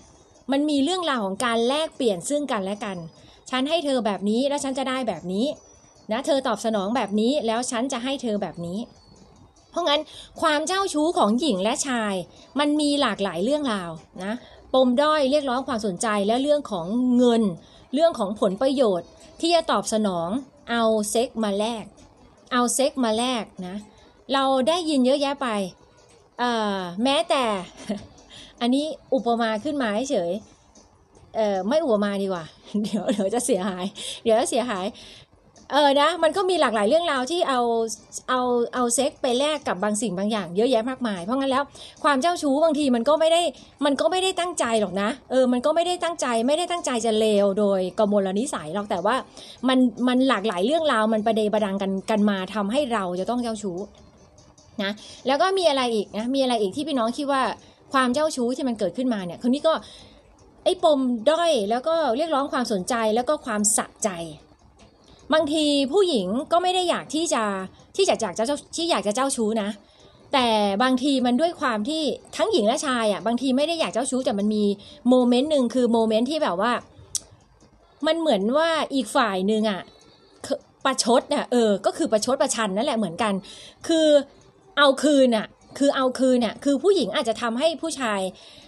มันมีเรื่องราวของการแลกเปลี่ยนซึ่งกันและกันฉันให้เธอแบบนี้แล้วฉันจะได้แบบนี้นะเธอตอบสนองแบบนี้แล้วฉันจะให้เธอแบบนี้เพราะงั้นความเจ้าชู้ของหญิงและชายมันมีหลากหลายเรื่องราวนะปมด้อยเรียกร้องความสนใจและเรื่องของเงินเรื่องของผลประโยชน์ที่จะตอบสนองเอาเซ็กมาแลกเอาเซ็กมาแลกนะเราได้ยินเยอะแยะไปเอ่อแม้แต่ อันนี้อุปมาขึ้นมาเฉยเอ่อไม่อุปมาดีกว่า เดี๋ยวเดี๋ยวจะเสียหายเดี๋ยวจะเสียหายเออนะมันก็มีหลากหลายเรื่องราวที่เอาเอาเอาเซ็กไปแลกกับบางสิ่งบางอย่างเยอะแยะมากมายเพราะงั้นแล้วความเจ้าชู้บางทีมันก็ไม่ได้มันก็ไม่ได้ตั้งใจหรอกนะเออมันก็ไม่ได้ตั้งใจไม่ได้ตั้งใจจะเลวโดยกมลนิสัยหรอกแต่ว่ามันมันหลากหลายเรื่องราวมันประเดประดังกันกันมาทำให้เราจะต้องเจ้าชู้นะแล้วก็มีอะไรอีกนะมีอะไรอีกที่พี่น้องคิดว่าความเจ้าชู้ที่มันเกิดขึ้นมาเนี่ยคนนี้ก็ไอ้ปมด้อยแล้วก็เรียกร้องความสนใจแล้วก็ความสะใจบางทีผู้หญิงก็ไม่ได้อยากที่จะที่จะอยากจะที่อยากจะเจ้าชู้นะแต่บางทีมันด้วยความที่ทั้งหญิงและชายอ่ะบางทีไม่ได้อยากเจ้าชู้แต่มันมีโมเมนต์หนึ่งคือโมเมนต์ที่แบบว่ามันเหมือนว่าอีกฝ่ายหนึ่งอ่ะประชดน่ะเออก็คือประชดประชันนั่นแหละเหมือนกันคือเอาคืนอ่ะคือเอาคืนน่ะคือผู้หญิงอาจจะทำให้ผู้ชาย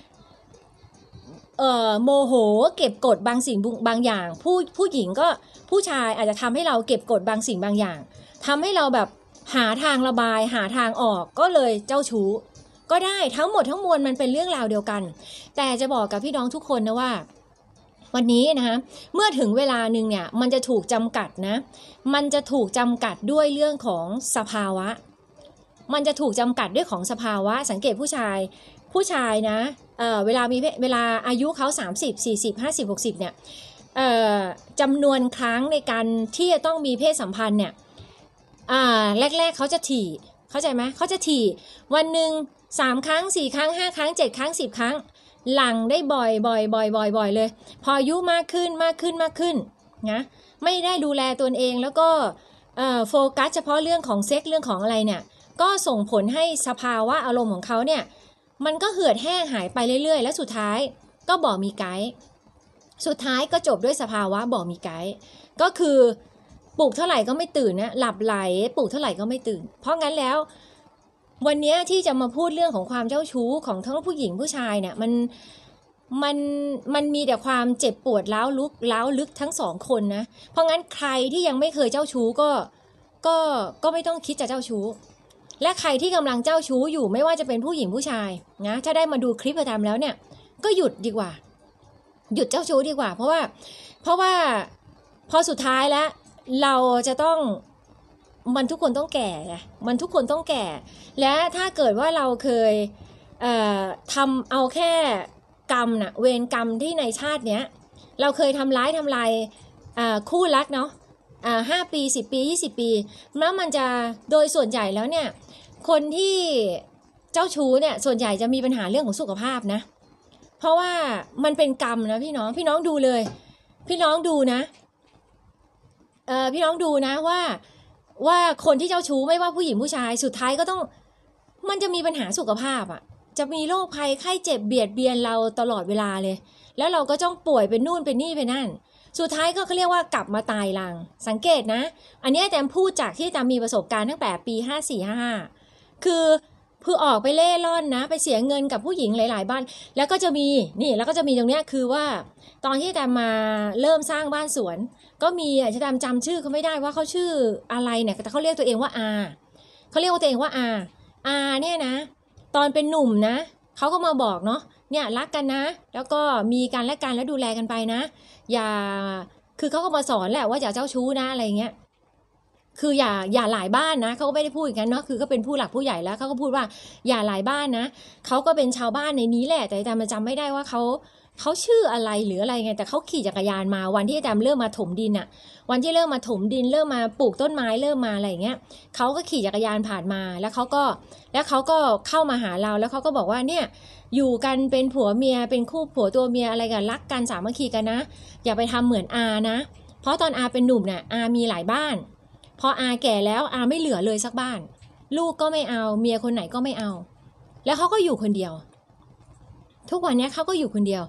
เอ่อโมโหเก็บกดบางสิ่งบางอย่างผู้ผู้หญิงก็ผู้ชายอาจจะทำให้เราเก็บกดบางสิ่งบางอย่างทำให้เราแบบหาทางระบายหาทางออกก็เลยเจ้าชู้ก็ได้ทั้งหมดทั้งมวลมันเป็นเรื่องราวเดียวกันแต่จะบอกกับพี่น้องทุกคนนะว่าวันนี้นะคะเมื่อถึงเวลาหนึ่งเนี่ยมันจะถูกจำกัดนะมันจะถูกจำกัดด้วยเรื่องของสภาวะมันจะถูกจำกัดด้วยของสภาวะสังเกตผู้ชายผู้ชายนะเอ่อเวลามีเวลาอายุเขาสามสิบ สี่สิบ ห้าสิบ หกสิบเนี่ยเอ่อจำนวนครั้งในการที่จะต้องมีเพศสัมพันธ์เนี่ยอ่าแรกๆเขาจะถี่เข้าใจไหมเขาจะถี่วันหนึ่งสามครั้งสี่ครั้งห้าครั้งเจ็ดครั้งสิบครั้งหลังได้บ่อยบ่อยบ่อยบ่อยบ่อยเลยพออายุมากขึ้นมากขึ้นมากขึ้นนะไม่ได้ดูแลตนเองแล้วก็เอ่อโฟกัสเฉพาะเรื่องของเซ็กเรื่องของอะไรเนี่ยก็ส่งผลให้สภาวะอารมณ์ของเขาเนี่ยมันก็เหือดแห้งหายไปเรื่อยๆและสุดท้ายก็บ่มีไกด์สุดท้ายก็จบด้วยสภาวะบ่มีไกด์ก็คือปลุกเท่าไหร่ก็ไม่ตื่นนะหลับไหลปลุกเท่าไหร่ก็ไม่ตื่นเพราะงั้นแล้ววันนี้ที่จะมาพูดเรื่องของความเจ้าชู้ของทั้งผู้หญิงผู้ชายเนี่ยมันมันมันมีแต่ความเจ็บปวดล้าวลุกล้าวลึกทั้งสองคนนะเพราะงั้นใครที่ยังไม่เคยเจ้าชู้ก็ก็ก็ไม่ต้องคิดจะเจ้าชู้และใครที่กำลังเจ้าชู้อยู่ไม่ว่าจะเป็นผู้หญิงผู้ชายนะถ้าได้มาดูคลิปประจำแล้วเนี่ยก็หยุดดีกว่าหยุดเจ้าชู้ดีกว่าเพราะว่าเพราะว่าพอสุดท้ายแล้วเราจะต้องมันทุกคนต้องแก่ไงมันทุกคนต้องแก่และถ้าเกิดว่าเราเคยเอ่อทำเอาแค่กรรมน่ะเวรกรรมที่ในชาติเนี้ยเราเคยทำร้ายทำลายคู่รักเนาะห้าปีสิบปียี่สิบปีแล้วมันจะโดยส่วนใหญ่แล้วเนี่ยคนที่เจ้าชู้เนี่ยส่วนใหญ่จะมีปัญหาเรื่องของสุขภาพนะเพราะว่ามันเป็นกรรมนะพี่น้องพี่น้องดูเลยพี่น้องดูนะเอ่อพี่น้องดูนะว่าว่าคนที่เจ้าชู้ไม่ว่าผู้หญิงผู้ชายสุดท้ายก็ต้องมันจะมีปัญหาสุขภาพอ่ะจะมีโรคภัยไข้เจ็บเบียดเบียนเราตลอดเวลาเลยแล้วเราก็ต้องป่วยเป็นนู่นเป็นนี่เป็นนั่นสุดท้ายก็เขาเรียกว่ากลับมาตายรังสังเกตนะอันนี้แตมพูดจากที่แตมมีประสบการณ์ตั้งแต่ปีห้าสี่ ห้าห้าคือคือออกไปเล่ร่อนนะไปเสียเงินกับผู้หญิงหลายๆบ้านแล้วก็จะมีนี่แล้วก็จะมีตรงเนี้ยคือว่าตอนที่แตมมาเริ่มสร้างบ้านสวนก็มีอาจจะแตมจำชื่อเขาไม่ได้ว่าเขาชื่ออะไรเนี่ยแต่เขาเรียกตัวเองว่าอาเขาเรียกว่าตัวเองว่าอาอาเนี่ยนะตอนเป็นหนุ่มนะเขาก็มาบอกเนาะเนี่ยรักกันนะแล้วก็มีกันและกันแล้วดูแลกันไปนะอย่าคือเขาก็มาสอนแหละว่าอย่าเจ้าชู้นะอะไรเงี้ยคืออย่าอย่าหลายบ้านนะเขาก็ไม่ได้พูดอย่างนั้นเนาะคือก็เป็นผู้หลักผู้ใหญ่แล้วเขาก็พูดว่าอย่าหลายบ้านนะเขาก็เป็นชาวบ้านในนี้แหละแต่แต่มันจำไม่ได้ว่าเขาเขาชื่ออะไรหรืออะไรไงแต่เขาขี่จักรยานมาวันที่อาจารย์เริ่มมาถมดินอะวันที่เริ่มมาถมดินเริ่มมาปลูกต้นไม้เริ่มมาอะไรอย่างเงี้ยเขาก็ขี่จักรยานผ่านมาแล้วเขาก็แล้วเขาก็เข้ามาหาเราแล้วเขาก็บอกว่าเนี่ยอยู่กันเป็นผัวเมียเป็นคู่ผัวตัวเมียอะไรกันรักกันสามัคคีกันนะอย่าไปทำเหมือนอานะเพราะตอนอาเป็นหนุ่มเนี่ยอามีหลายบ้านพออาแก่แล้วอาไม่เหลือเลยสักบ้านลูกก็ไม่เอาเมียคนไหนก็ไม่เอาแล้วเขาก็อยู่คนเดียวทุกวันนี้เขาก็อยู่คนเดียว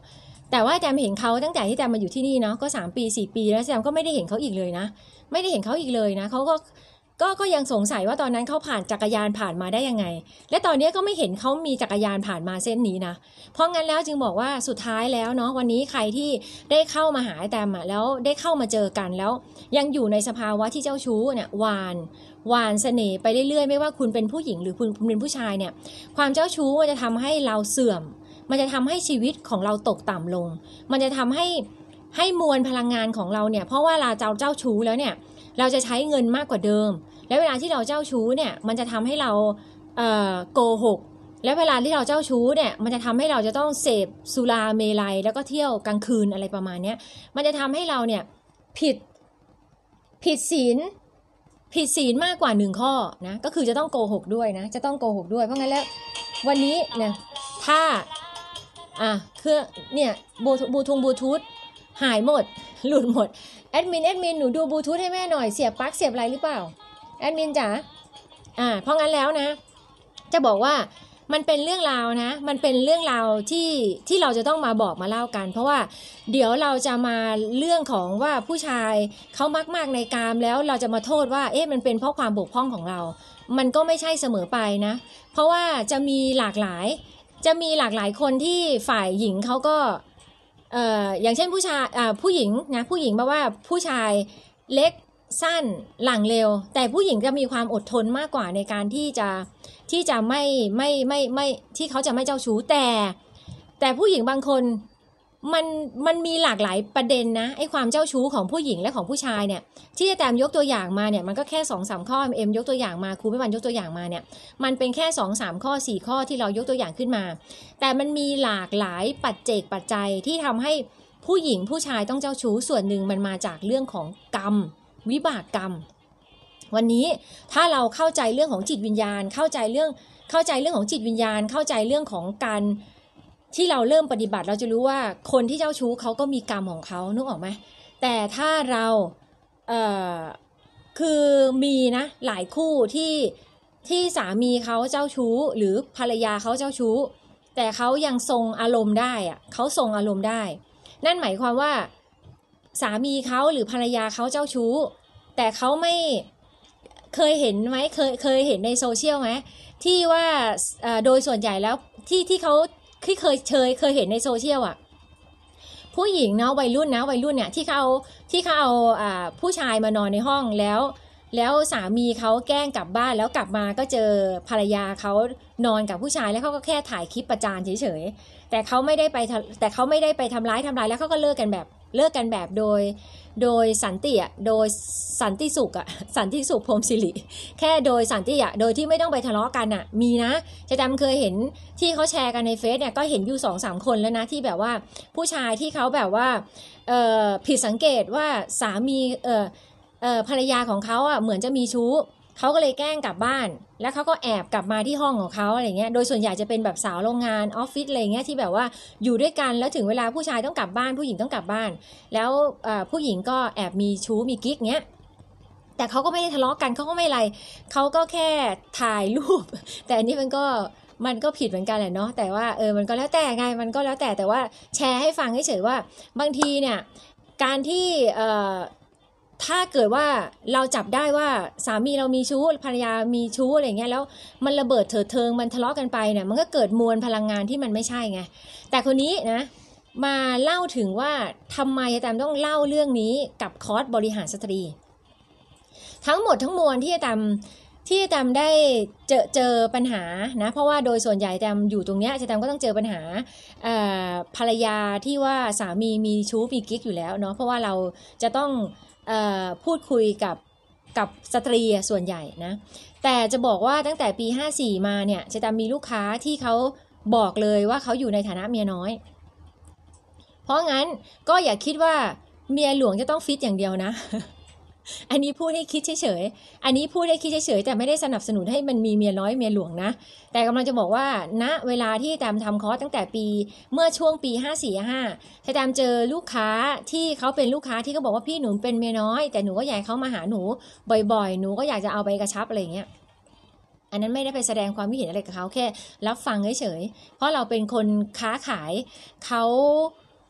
แต่ว่าแจมเห็นเขาตั้งแต่ที่แจมมาอยู่ที่นี่เนาะก็สามปีสี่ปีแล้วแจมก็ไม่ได้เห็นเขาอีกเลยนะไม่ได้เห็นเขาอีกเลยนะเขาก็ก็ก็ยังสงสัยว่าตอนนั้นเขาผ่านจักรยานผ่านมาได้ยังไงและตอนนี้ก็ไม่เห็นเขามีจักรยานผ่านมาเส้นนี้นะเพราะงั้นแล้วจึงบอกว่าสุดท้ายแล้วเนาะวันนี้ใครที่ได้เข้ามาหาแจมอะแล้วได้เข้ามาเจอกันแล้วยังอยู่ในสภาวะที่เจ้าชู้เนี่ยหวานหวานเสน่ห์ไปเรื่อยๆไม่ว่าคุณเป็นผู้หญิงหรือคุณเป็นผู้ชายเนี่ยความเจ้าชู้จะทำให้เราเสื่อมมันจะทำให้ชีวิตของเราตกต่ำลงมันจะทำให้ให้มวลพลังงานของเราเนี่ยเพราะว่าเราเจ้าเจ้าชู้แล้วเนี่ยเราจะใช้เงินมากกว่าเดิมและเวลาที่เราเจ้าชู้เนี่ยมันจะทำให้เราเอ่อโกหกและเวลาที่เราเจ้าชู้เนี่ยมันจะทำให้เราจะต้องเสพสุราเมลัยแล้วก็เที่ยวกลางคืนอะไรประมาณนี้มันจะทำให้เราเนี่ยผิดผิดศีลผิดศีลมากกว่าหนึ่งข้อนะก็คือจะต้องโกหกด้วยนะจะต้องโกหกด้วยเพราะงั้นแล้ววันนี้เนี่ยถ้าอ่ะเครื่องเนี่ยบูบูทงบลูทูธหายหมดหลุดหมดแอดมินแอดมินหนูดูบลูทูธให้แม่หน่อยเสียบปลั๊กเสียบอะไรหรือเปล่าแอดมินจ๋าอ่าเพราะงั้นแล้วนะจะบอกว่ามันเป็นเรื่องราวนะมันเป็นเรื่องราวที่ที่เราจะต้องมาบอกมาเล่ากันเพราะว่าเดี๋ยวเราจะมาเรื่องของว่าผู้ชายเขามากๆในกามแล้วเราจะมาโทษว่าเอ๊ะมันเป็นเพราะความบกพร่องของเรามันก็ไม่ใช่เสมอไปนะเพราะว่าจะมีหลากหลายจะมีหลากหลายคนที่ฝ่ายหญิงเขาก็เอ่ออย่างเช่นผู้ชายอ่าผู้หญิงนะผู้หญิงมาว่าผู้ชายเล็กสั้นหลังเร็วแต่ผู้หญิงจะมีความอดทนมากกว่าในการที่จะที่จะไม่ไม่ไม่ไม่ที่เขาจะไม่เจ้าชู้แต่แต่ผู้หญิงบางคนมันมันมีหลากหลายประเด็นนะไอ้ความเจ้าชู้ของผู้หญิงและของผู้ชายเนี่ยที่อาจารย์ยกตัวอย่างมาเนี่ยมันก็แค่สองสามข้อเอ็มยกตัวอย่างมาครูไม่วันยกตัวอย่างมาเนี่ยมันเป็นแค่สองสามข้อสี่ข้อที่เรายกตัวอย่างขึ้นมาแต่มันมีหลากหลายปัจเจกปัจจัยที่ทำให้ผู้หญิงผู้ชายต้องเจ้าชู้ส่วนหนึ่งมันมาจากเรื่องของกรรมวิบากกรรมวันนี้ถ้าเราเข้าใจเรื่องของจิตวิญญาณเข้าใจเรื่องเข้าใจเรื่องของจิตวิญญาณเข้าใจเรื่องของการที่เราเริ่มปฏิบัติเราจะรู้ว่าคนที่เจ้าชู้เขาก็มีกรรมของเขานึกออกไหมแต่ถ้าเราเอ่อคือมีนะหลายคู่ที่ที่สามีเขาเจ้าชู้หรือภรรยาเขาเจ้าชู้แต่เขายังทรงอารมณ์ได้อะเขาทรงอารมณ์ได้นั่นหมายความว่าสามีเขาหรือภรรยาเขาเจ้าชู้แต่เขาไม่เคยเห็นไหมเคยเคยเห็นในโซเชียลไหมที่ว่าโดยส่วนใหญ่แล้วที่ที่เขาที่เคยเคยเคยเห็นในโซเชียลอ่ะผู้หญิงเนาะวัยรุ่นนะวัยรุ่นเนี่ยที่เขาที่เขาเอาอ่าผู้ชายมานอนในห้องแล้วแล้วสามีเขาแกล้งกลับบ้านแล้วกลับมาก็เจอภรรยาเขานอนกับผู้ชายแล้วเขาก็แค่ถ่ายคลิปประจานเฉยๆแต่เขาไม่ได้ไปแต่เขาไม่ได้ไปทำร้ายทำร้ายแล้วเขาก็เลิกกันแบบเลิกกันแบบโดยโดยสันติอ่ะโดยสันติสุขอ่ะสันติสุขพรหมศิริแค่โดยสันติอ่ะโดยที่ไม่ต้องไปทะเลาะกันอ่ะมีนะจะจำเคยเห็นที่เขาแชร์กันในเฟซเนี่ยก็เห็นอยู่สองสามคนแล้วนะที่แบบว่าผู้ชายที่เขาแบบว่าเอ่อผิดสังเกตว่าสามีเอ่อเอ่อภรรยาของเขาอ่ะเหมือนจะมีชู้เขาก็เลยแกล้งกลับบ้านแล้วเขาก็แอบกลับมาที่ห้องของเขาอะไรเงี้ยโดยส่วนใหญ่จะเป็นแบบสาวโรงงานออฟฟิศอะไรเงี้ยที่แบบว่าอยู่ด้วยกันแล้วถึงเวลาผู้ชายต้องกลับบ้านผู้หญิงต้องกลับบ้านแล้วผู้หญิงก็แอบมีชู้มีกิ๊กเงี้ยแต่เขาก็ไม่ได้ทะเลาะกันเขาก็ไม่อะไรเขาก็แค่ถ่ายรูปแต่อันนี้มันก็มันก็ผิดเหมือนกันแหละเนาะแต่ว่าเออมันก็แล้วแต่ไงมันก็แล้วแต่แต่ว่าแชร์ให้ฟังเฉยๆว่าบางทีเนี่ยการที่เอ่อถ้าเกิดว่าเราจับได้ว่าสามีเรามีชู้ภรรยามีชู้อะไรเงี้ยแล้วมันระเบิดเถิดเทิงมันทะเลาะกันไปเนี่ยมันก็เกิดมวลพลังงานที่มันไม่ใช่ไงแต่คนนี้นะมาเล่าถึงว่าทำไมอาจารย์ต้องเล่าเรื่องนี้กับคอร์สบริหารสตรีทั้งหมดทั้งมวลที่อาจารย์ที่อาจารย์ได้เจอเจอปัญหานะเพราะว่าโดยส่วนใหญ่อาจารย์อยู่ตรงเนี้ยอาจารย์ก็ต้องเจอปัญหาภรรยาที่ว่าสามีมีชู้มีกิ๊กอยู่แล้วเนาะเพราะว่าเราจะต้องพูดคุยกับกับสตรีส่วนใหญ่นะแต่จะบอกว่าตั้งแต่ปีห้าสี่มาเนี่ยจะมีลูกค้าที่เขาบอกเลยว่าเขาอยู่ในฐานะเมียน้อยเพราะงั้นก็อย่าคิดว่าเมียหลวงจะต้องฟิตอย่างเดียวนะ อันนี้พูดให้คิดเฉยๆอันนี้พูดให้คิดเฉยๆแต่ไม่ได้สนับสนุนให้มันมีเมียน้อยเมียหลวงนะแต่กำลังจะบอกว่าณนะเวลาที่แตมทำคอร์สตั้งแต่ปีเมื่อช่วงปีห้าสี่ห้าแตมเจอลูกค้าที่เขาเป็นลูกค้าที่เขาบอกว่าพี่หนูเป็นเมียน้อยแต่หนูก็อยากเขามาหาหนูบ่อยๆหนูก็อยากจะเอาไปกระชับอะไรอย่างเงี้ยอันนั้นไม่ได้ไปแสดงความคิดเห็นอะไรกับเขาแค่รับฟังเฉยๆเพราะเราเป็นคนค้าขายเขา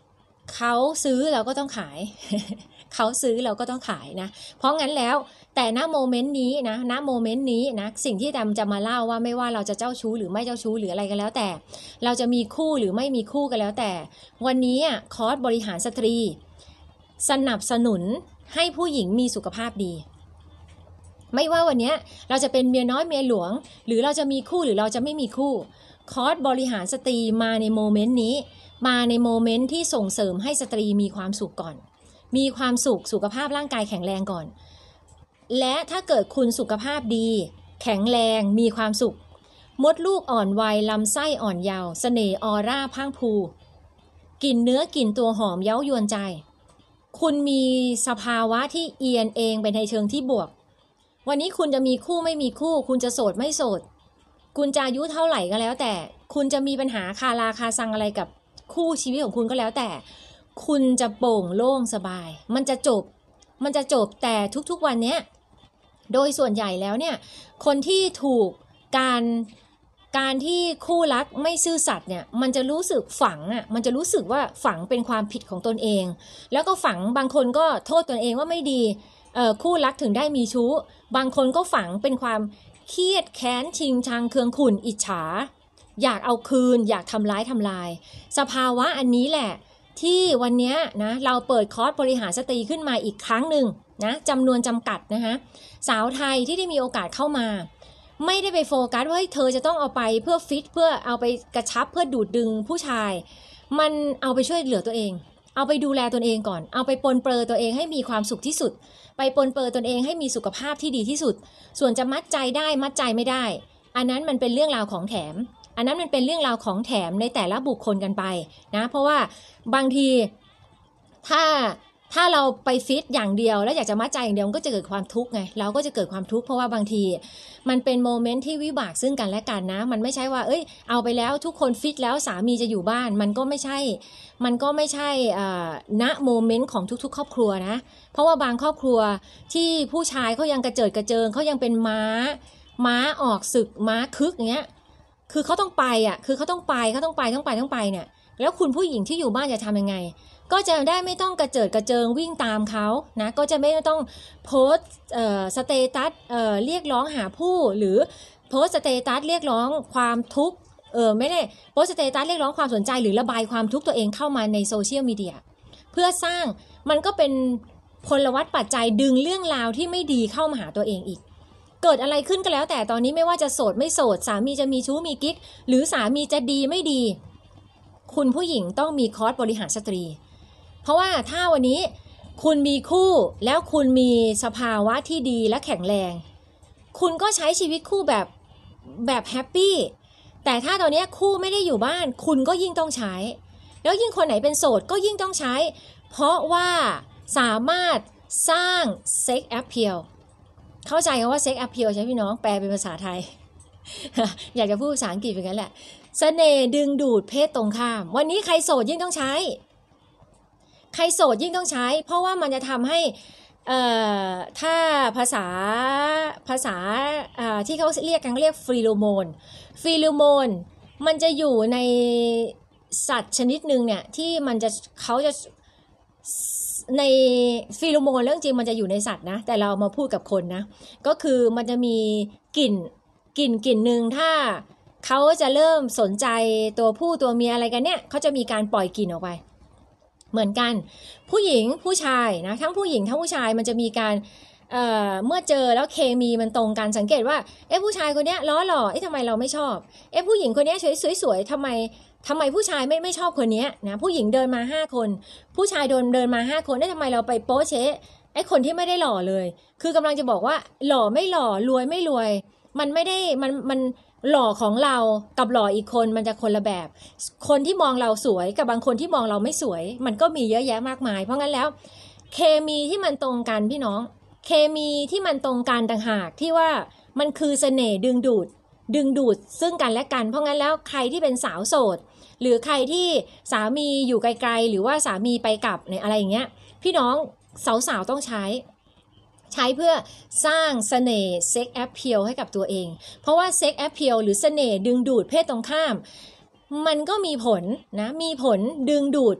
เขาซื้อเราก็ต้องขาย เขาซื้อเราก็ต้องขายนะเพราะงั้นแล้วแต่ณโมเมนต์นี้นะณโมเมนต์นี้นะสิ่งที่แตมจะมาเล่าว่าไม่ว่าเราจะเจ้าชู้หรือไม่เจ้าชู้หรืออะไรก็แล้วแต่เราจะมีคู่หรือไม่มีคู่กันแล้วแต่วันนี้คอร์สบริหารสตรีสนับสนุนให้ผู้หญิงมีสุขภาพดีไม่ว่าวันนี้เราจะเป็นเมียน้อยเมียหลวงหรือเราจะมีคู่หรือเราจะไม่มีคู่คอร์สบริหารสตรีมาในโมเมนต์นี้มาในโมเมนต์ที่ส่งเสริมให้สตรีมีความสุขก่อนมีความสุขสุขภาพร่างกายแข็งแรงก่อนและถ้าเกิดคุณสุขภาพดีแข็งแรงมีความสุขมดลูกอ่อนวัยลำไส้อ่อนเยาว์เสน่ห์ออร่าพังผูกลิ่นเนื้อกลิ่นตัวหอมเย้ายวนใจคุณมีสภาวะที่เอียนเองไปในเชิงที่บวกวันนี้คุณจะมีคู่ไม่มีคู่คุณจะโสดไม่โสดคุณจะอายุเท่าไหร่ก็แล้วแต่คุณจะมีปัญหาคาราคาซังอะไรกับคู่ชีวิตของคุณก็แล้วแต่คุณจะโปร่งโล่งสบายมันจะจบมันจะจบแต่ทุกๆวันเนี้ยโดยส่วนใหญ่แล้วเนี่ยคนที่ถูกการการที่คู่รักไม่ซื่อสัตย์เนี่ยมันจะรู้สึกฝังอ่ะมันจะรู้สึกว่าฝังเป็นความผิดของตนเองแล้วก็ฝังบางคนก็โทษตนเองว่าไม่ดีเอ่อคู่รักถึงได้มีชู้บางคนก็ฝังเป็นความเครียดแค้นชิงชังเคืองขุ่นอิจฉาอยากเอาคืนอยากทำร้ายทำลายสภาวะอันนี้แหละที่วันนี้นะเราเปิดคอร์สบริหารสตรีขึ้นมาอีกครั้งหนึ่งนะจำนวนจำกัดนะคะสาวไทยที่ได้มีโอกาสเข้ามาไม่ได้ไปโฟกัสว่าเธอจะต้องเอาไปเพื่อฟิตเพื่อเอาไปกระชับเพื่อดูดดึงผู้ชายมันเอาไปช่วยเหลือตัวเองเอาไปดูแลตนเองก่อนเอาไปปลนเปลือตัวเองให้มีความสุขที่สุดไปปลนเปลือตนเองให้มีสุขภาพที่ดีที่สุดส่วนจะมัดใจได้มัดใจไม่ได้อันนั้นมันเป็นเรื่องราวของแถมอันนั้นมันเป็นเรื่องราวของแถมในแต่ละบุคคลกันไปนะเพราะว่าบางทีถ้าถ้าเราไปฟิตอย่างเดียวแล้วอยากจะมัดใจอย่างเดียวมันก็จะเกิดความทุกข์ไงเราก็จะเกิดความทุกข์เพราะว่าบางทีมันเป็นโมเมนต์ที่วิบากซึ่งกันและกันนะมันไม่ใช่ว่าเอ้ยเอาไปแล้วทุกคนฟิตแล้วสามีจะอยู่บ้านมันก็ไม่ใช่มันก็ไม่ใช่ณโมเมนต์ของทุกๆครอบครัวนะเพราะว่าบางครอบครัวที่ผู้ชายเขายังกระเจิดกระเจิงเขายังเป็นม้าม้าออกศึกม้าคึกอย่างเงี้ยคือเขาต้องไปอ่ะคือเขาต้องไปเขาต้องไปต้องไปต้องไปเนี่ยแล้วคุณผู้หญิงที่อยู่บ้านจะทำยังไงก็จะได้ไม่ต้องกระเจิดกระเจิงวิ่งตามเขานะก็จะไม่ต้องโพสเอ่อสเตตัสเอ่อเรียกร้องหาผู้หรือโพสสเตตัสเรียกร้องความทุกข์เออไม่ได้โพสสเตตัสเรียกร้องความสนใจหรือระบายความทุกข์ตัวเองเข้ามาในโซเชียลมีเดียเพื่อสร้างมันก็เป็นพลวัตปัจจัยดึงเรื่องราวที่ไม่ดีเข้ามาหาตัวเองอีกเกิดอะไรขึ้นก็แล้วแต่ตอนนี้ไม่ว่าจะโสดไม่โสดสามีจะมีชู้มีกิ๊กหรือสามีจะดีไม่ดีคุณผู้หญิงต้องมีคอร์สบริหารสตรีเพราะว่าถ้าวันนี้คุณมีคู่แล้วคุณมีสภาวะที่ดีและแข็งแรงคุณก็ใช้ชีวิตคู่แบบแบบแฮปปี้แต่ถ้าตอนนี้คู่ไม่ได้อยู่บ้านคุณก็ยิ่งต้องใช้แล้วยิ่งคนไหนเป็นโสดก็ยิ่งต้องใช้เพราะว่าสามารถสร้างเซ็กแอพเพียลเข้าใจคำว่าเซ็กแอพเพียลใช่ไหมพี่น้องแปลเป็นภาษาไทย อยากจะพูดภาษาอังกฤษเป็นงั้นแหละเสน่ห์ดึงดูดเพศตรงข้ามวันนี้ใครโสดยิ่งต้องใช้ใครโสดยิ่งต้องใช้เพราะว่ามันจะทำให้เอ่อถ้าภาษาภาษาที่เขาเรียกกันเรียกฟีโรโมนฟีโรโมนมันจะอยู่ในสัตว์ชนิดหนึ่งเนี่ยที่มันจะเขาจะในฟีโรโมนเรื่องจริงมันจะอยู่ในสัตว์นะแต่เรามาพูดกับคนนะก็คือมันจะมีกลิ่นกลิ่นกลิ่นหนึ่งถ้าเขาจะเริ่มสนใจตัวผู้ตัวเมียอะไรกันเนี่ยเขาจะมีการปล่อยกลิ่นออกไปเหมือนกันผู้หญิงผู้ชายนะทั้งผู้หญิงทั้งผู้ชายมันจะมีการ เอ่อเมื่อเจอแล้วเคมีมันตรงกันสังเกตว่าเอ๊ะผู้ชายคนเนี้ยล้อหล่อเอ๊ะทำไมเราไม่ชอบเอ๊ะผู้หญิงคนเนี้ยสวยๆทำไมทำไมผู้ชายไม่ไม่ชอบคนเนี้ยนะผู้หญิงเดินมาห้าคนผู้ชายเดินเดินมาห้าคนเอ๊ะทำไมเราไปโป๊ะเช๊ะไอ้คนที่ไม่ได้หล่อเลยคือกำลังจะบอกว่าหล่อไม่หล่อรวยไม่รวยมันไม่ได้มันมันหล่อของเรากับหล่ออีกคนมันจะคนละแบบคนที่มองเราสวยกับบางคนที่มองเราไม่สวยมันก็มีเยอะแยะมากมายเพราะงั้นแล้วเคมีที่มันตรงกันพี่น้องเคมีที่มันตรงกันต่างหากที่ว่ามันคือเสน่ห์ดึงดูดดึงดูดซึ่งกันและกันเพราะงั้นแล้วใครที่เป็นสาวโสดหรือใครที่สามีอยู่ไกลๆหรือว่าสามีไปกลับเนี่ยอะไรอย่างเงี้ยพี่น้องสาวๆต้องใช้ใช้เพื่อสร้างเสน่ห์เซ็กแอพเพียลให้กับตัวเองเพราะว่าเซ็กแอพเพียลหรือเสน่ห์ดึงดูดเพศตรงข้ามมันก็มีผลนะมีผลดึงดูด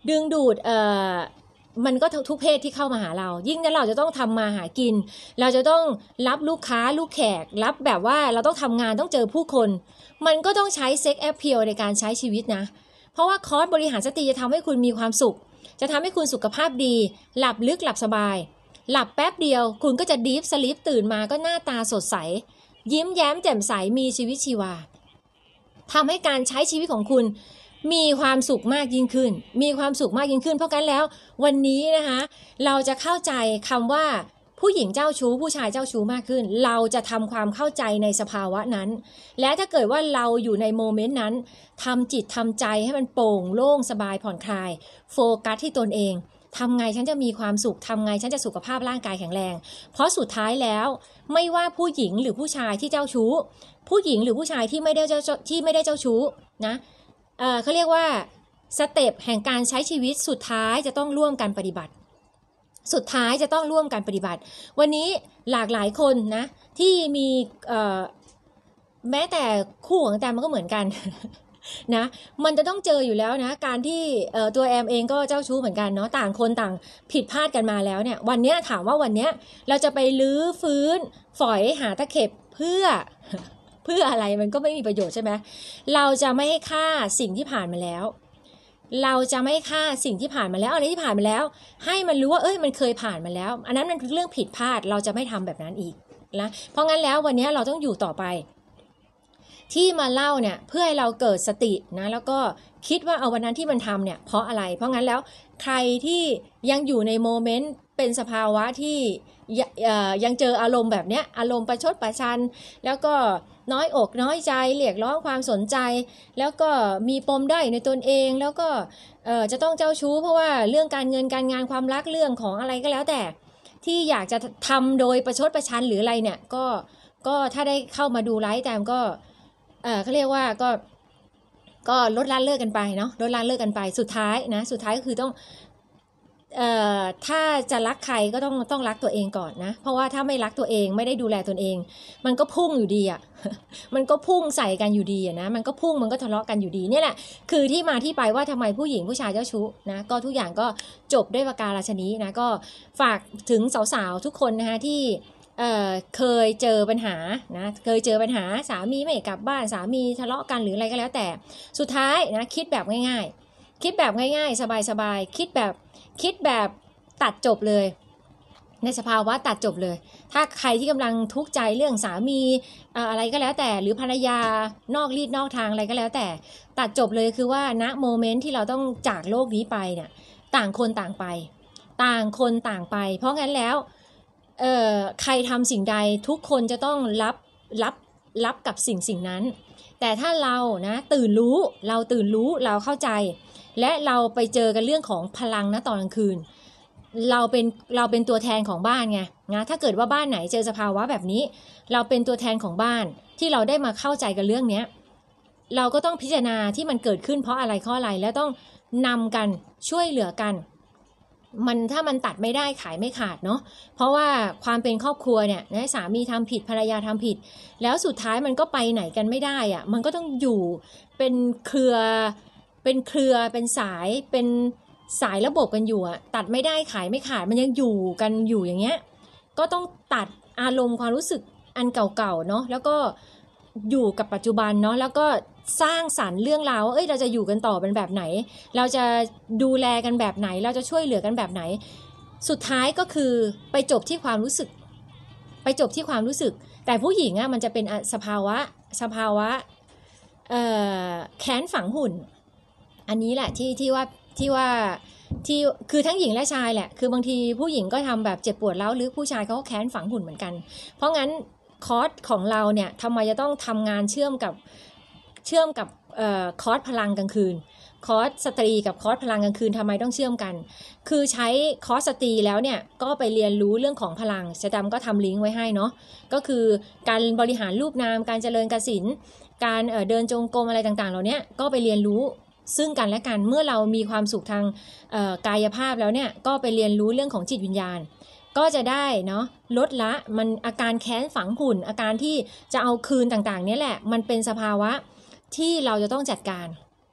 ดึงดูดเอ่อมันก็ทุกเพศที่เข้ามาหาเรายิ่งนั้นเราจะต้องทำมาหากินเราจะต้องรับลูกค้าลูกแขกรับแบบว่าเราต้องทำงานต้องเจอผู้คนมันก็ต้องใช้เซ็กแอพเพียลในการใช้ชีวิตนะเพราะว่าคอร์สบริหารสติจะทำให้คุณมีความสุขจะทำให้คุณสุขภาพดีหลับลึกหลับสบายหลับแป๊บเดียวคุณก็จะดีฟสลิปตื่นมาก็หน้าตาสดใสยิ้มแย้มแจ่มใสมีชีวิตชีวาทำให้การใช้ชีวิตของคุณมีความสุขมากยิ่งขึ้นมีความสุขมากยิ่งขึ้นเพราะงั้นแล้ววันนี้นะคะเราจะเข้าใจคำว่าผู้หญิงเจ้าชู้ผู้ชายเจ้าชู้มากขึ้นเราจะทำความเข้าใจในสภาวะนั้นและถ้าเกิดว่าเราอยู่ในโมเมนต์นั้นทำจิตทำใจให้มันโปร่งโล่งสบายผ่อนคลายโฟกัสที่ตนเองทำไงฉันจะมีความสุขทำไงฉันจะสุขภาพร่างกายแข็งแรงเพราะสุดท้ายแล้วไม่ว่าผู้หญิงหรือผู้ชายที่เจ้าชู้ผู้หญิงหรือผู้ชายที่ไม่ได้เจ้าที่ไม่ได้เจ้าชู้นะเอ่อเขาเรียกว่าสเต็ปแห่งการใช้ชีวิตสุดท้ายจะต้องร่วมกันปฏิบัติสุดท้ายจะต้องร่วมกันปฏิบัติวันนี้หลากหลายคนนะที่มีเอ่อแม้แต่คู่ของแต่มันก็เหมือนกันนะมันจะต้องเจออยู่แล้วนะการที่เอ่อตัวแอมเองก็เจ้าชู้เหมือนกันเนาะต่างคนต่างผิดพลาดกันมาแล้วเนี่ยวันนี้ถามว่าวันนี้เราจะไปลื้อฟื้นฝอยหาตะเข็บเพื่อเพื่ออะไรมันก็ไม่มีประโยชน์ใช่ไหมเราจะไม่ให้ค่าสิ่งที่ผ่านมาแล้วเราจะไม่ค่าสิ่งที่ผ่านมาแล้วอะไรที่ผ่านมาแล้วให้มันรู้ว่าเอ้ยมันเคยผ่านมาแล้วอันนั้นมันคือเรื่องผิดพลาดเราจะไม่ทำแบบนั้นอีกนะเพราะงั้นแล้ววันนี้เราต้องอยู่ต่อไปที่มาเล่าเนี่ยเพื่อให้เราเกิดสตินะแล้วก็คิดว่าเอาวันนั้นที่มันทำเนี่ยเพราะอะไรเพราะงั้นแล้วใครที่ยังอยู่ในโมเมนต์เป็นสภาวะที่ยังเจออารมณ์แบบเนี้ยอารมณ์ประชดประชันแล้วก็น้อยอกน้อยใจเรียกร้องความสนใจแล้วก็มีปมด้อยในตนเองแล้วก็จะต้องเจ้าชู้เพราะว่าเรื่องการเงินการงานความรักเรื่องของอะไรก็แล้วแต่ที่อยากจะทำโดยประชดประชันหรืออะไรเนี่ยก็ก็ถ้าได้เข้ามาดูไลฟ์แต่ก็เออเขาเรียกว่าก็ก็ลดละเลิกกันไปเนาะลดละเลิกกันไปสุดท้ายนะสุดท้ายก็คือต้องเอ่อถ้าจะรักใครก็ต้องต้องรักตัวเองก่อนนะเพราะว่าถ้าไม่รักตัวเองไม่ได้ดูแลตนเองมันก็พุ่งอยู่ดีอ่ะ มันก็พุ่งใส่กันอยู่ดีอ่ะนะมันก็พุ่งมันก็ทะเลาะกันอยู่ดีเนี่ยแหละคือที่มาที่ไปว่าทำไมผู้หญิงผู้ชายเจ้าชู้นะก็ทุกอย่างก็จบด้วยประการราชนี้นะก็ฝากถึงสาวๆทุกคนนะคะที่เอ่อเคยเจอปัญหานะเคยเจอปัญหาสามีไม่กลับบ้านสามีทะเลาะกันหรืออะไรก็แล้วแต่สุดท้ายนะคิดแบบง่ายๆคิดแบบง่ายๆสบายๆคิดแบบคิดแบบตัดจบเลยในสภาวะตัดจบเลยถ้าใครที่กำลังทุกข์ใจเรื่องสามีอะไรก็แล้วแต่หรือภรรยานอกลีดนอกทางอะไรก็แล้วแต่ตัดจบเลยคือว่าณโมเมนต์ที่เราต้องจากโลกนี้ไปเนี่ยต่างคนต่างไปต่างคนต่างไปเพราะงั้นแล้วเอ่อใครทำสิ่งใดทุกคนจะต้องรับรับรับกับสิ่งสิ่งนั้นแต่ถ้าเรานะตื่นรู้เราตื่นรู้เราเข้าใจและเราไปเจอกันเรื่องของพลังนะตอนกลางคืนเราเป็นเราเป็นตัวแทนของบ้านไงนะถ้าเกิดว่าบ้านไหนเจอสภาวะแบบนี้เราเป็นตัวแทนของบ้านที่เราได้มาเข้าใจกันเรื่องนี้เราก็ต้องพิจารณาที่มันเกิดขึ้นเพราะอะไรข้ออะไรแล้วต้องนำกันช่วยเหลือกันมันถ้ามันตัดไม่ได้ขายไม่ขาดเนาะเพราะว่าความเป็นครอบครัวเนี่ยนะสามีทำผิดภรรยาทำผิดแล้วสุดท้ายมันก็ไปไหนกันไม่ได้อะมันก็ต้องอยู่เป็นเครือเป็นเครือเป็นสายเป็นสายระบบกันอยู่อะตัดไม่ได้ขายไม่ขาดมันยังอยู่กันอยู่อย่างเงี้ยก็ต้องตัดอารมณ์ความรู้สึกอันเก่าๆเนาะแล้วก็อยู่กับปัจจุบันเนาะแล้วก็สร้างสรรค์เรื่องราวว่าเอ้ยเราจะอยู่กันต่อเป็นแบบไหนเราจะดูแลกันแบบไหนเราจะช่วยเหลือกันแบบไหนสุดท้ายก็คือไปจบที่ความรู้สึกไปจบที่ความรู้สึกแต่ผู้หญิงอะมันจะเป็นสภาวะสภาวะเอ่อแค้นฝังหุ่นอันนี้แหละที่ที่ว่าที่ว่าที่คือทั้งหญิงและชายแหละคือบางทีผู้หญิงก็ทำแบบเจ็บปวดแล้วหรือผู้ชายเขาก็แค้นฝังหุ่นเหมือนกันเพราะงั้นคอร์สของเราเนี่ยทำไมจะต้องทำงานเชื่อมกับเชื่อมกับเอ่อคอร์สพลังกลางคืนคอร์สสตรีกับคอร์สพลังกลางคืนทำไมต้องเชื่อมกันคือใช้คอร์สสตรีแล้วเนี่ยก็ไปเรียนรู้เรื่องของพลังเสดำก็ทำลิงก์ไว้ให้เนาะก็คือการบริหารรูปนามการเจริญกสิณการเอ่อเดินจงกรมอะไรต่างๆเหล่านี้ก็ไปเรียนรู้ซึ่งกันและกันเมื่อเรามีความสุขทางกายภาพแล้วเนี่ยก็ไปเรียนรู้เรื่องของจิตวิญญาณก็จะได้เนาะลดละมันอาการแค้นฝังหุ่นอาการที่จะเอาคืนต่างๆนี่แหละมันเป็นสภาวะที่เราจะต้องจัดการ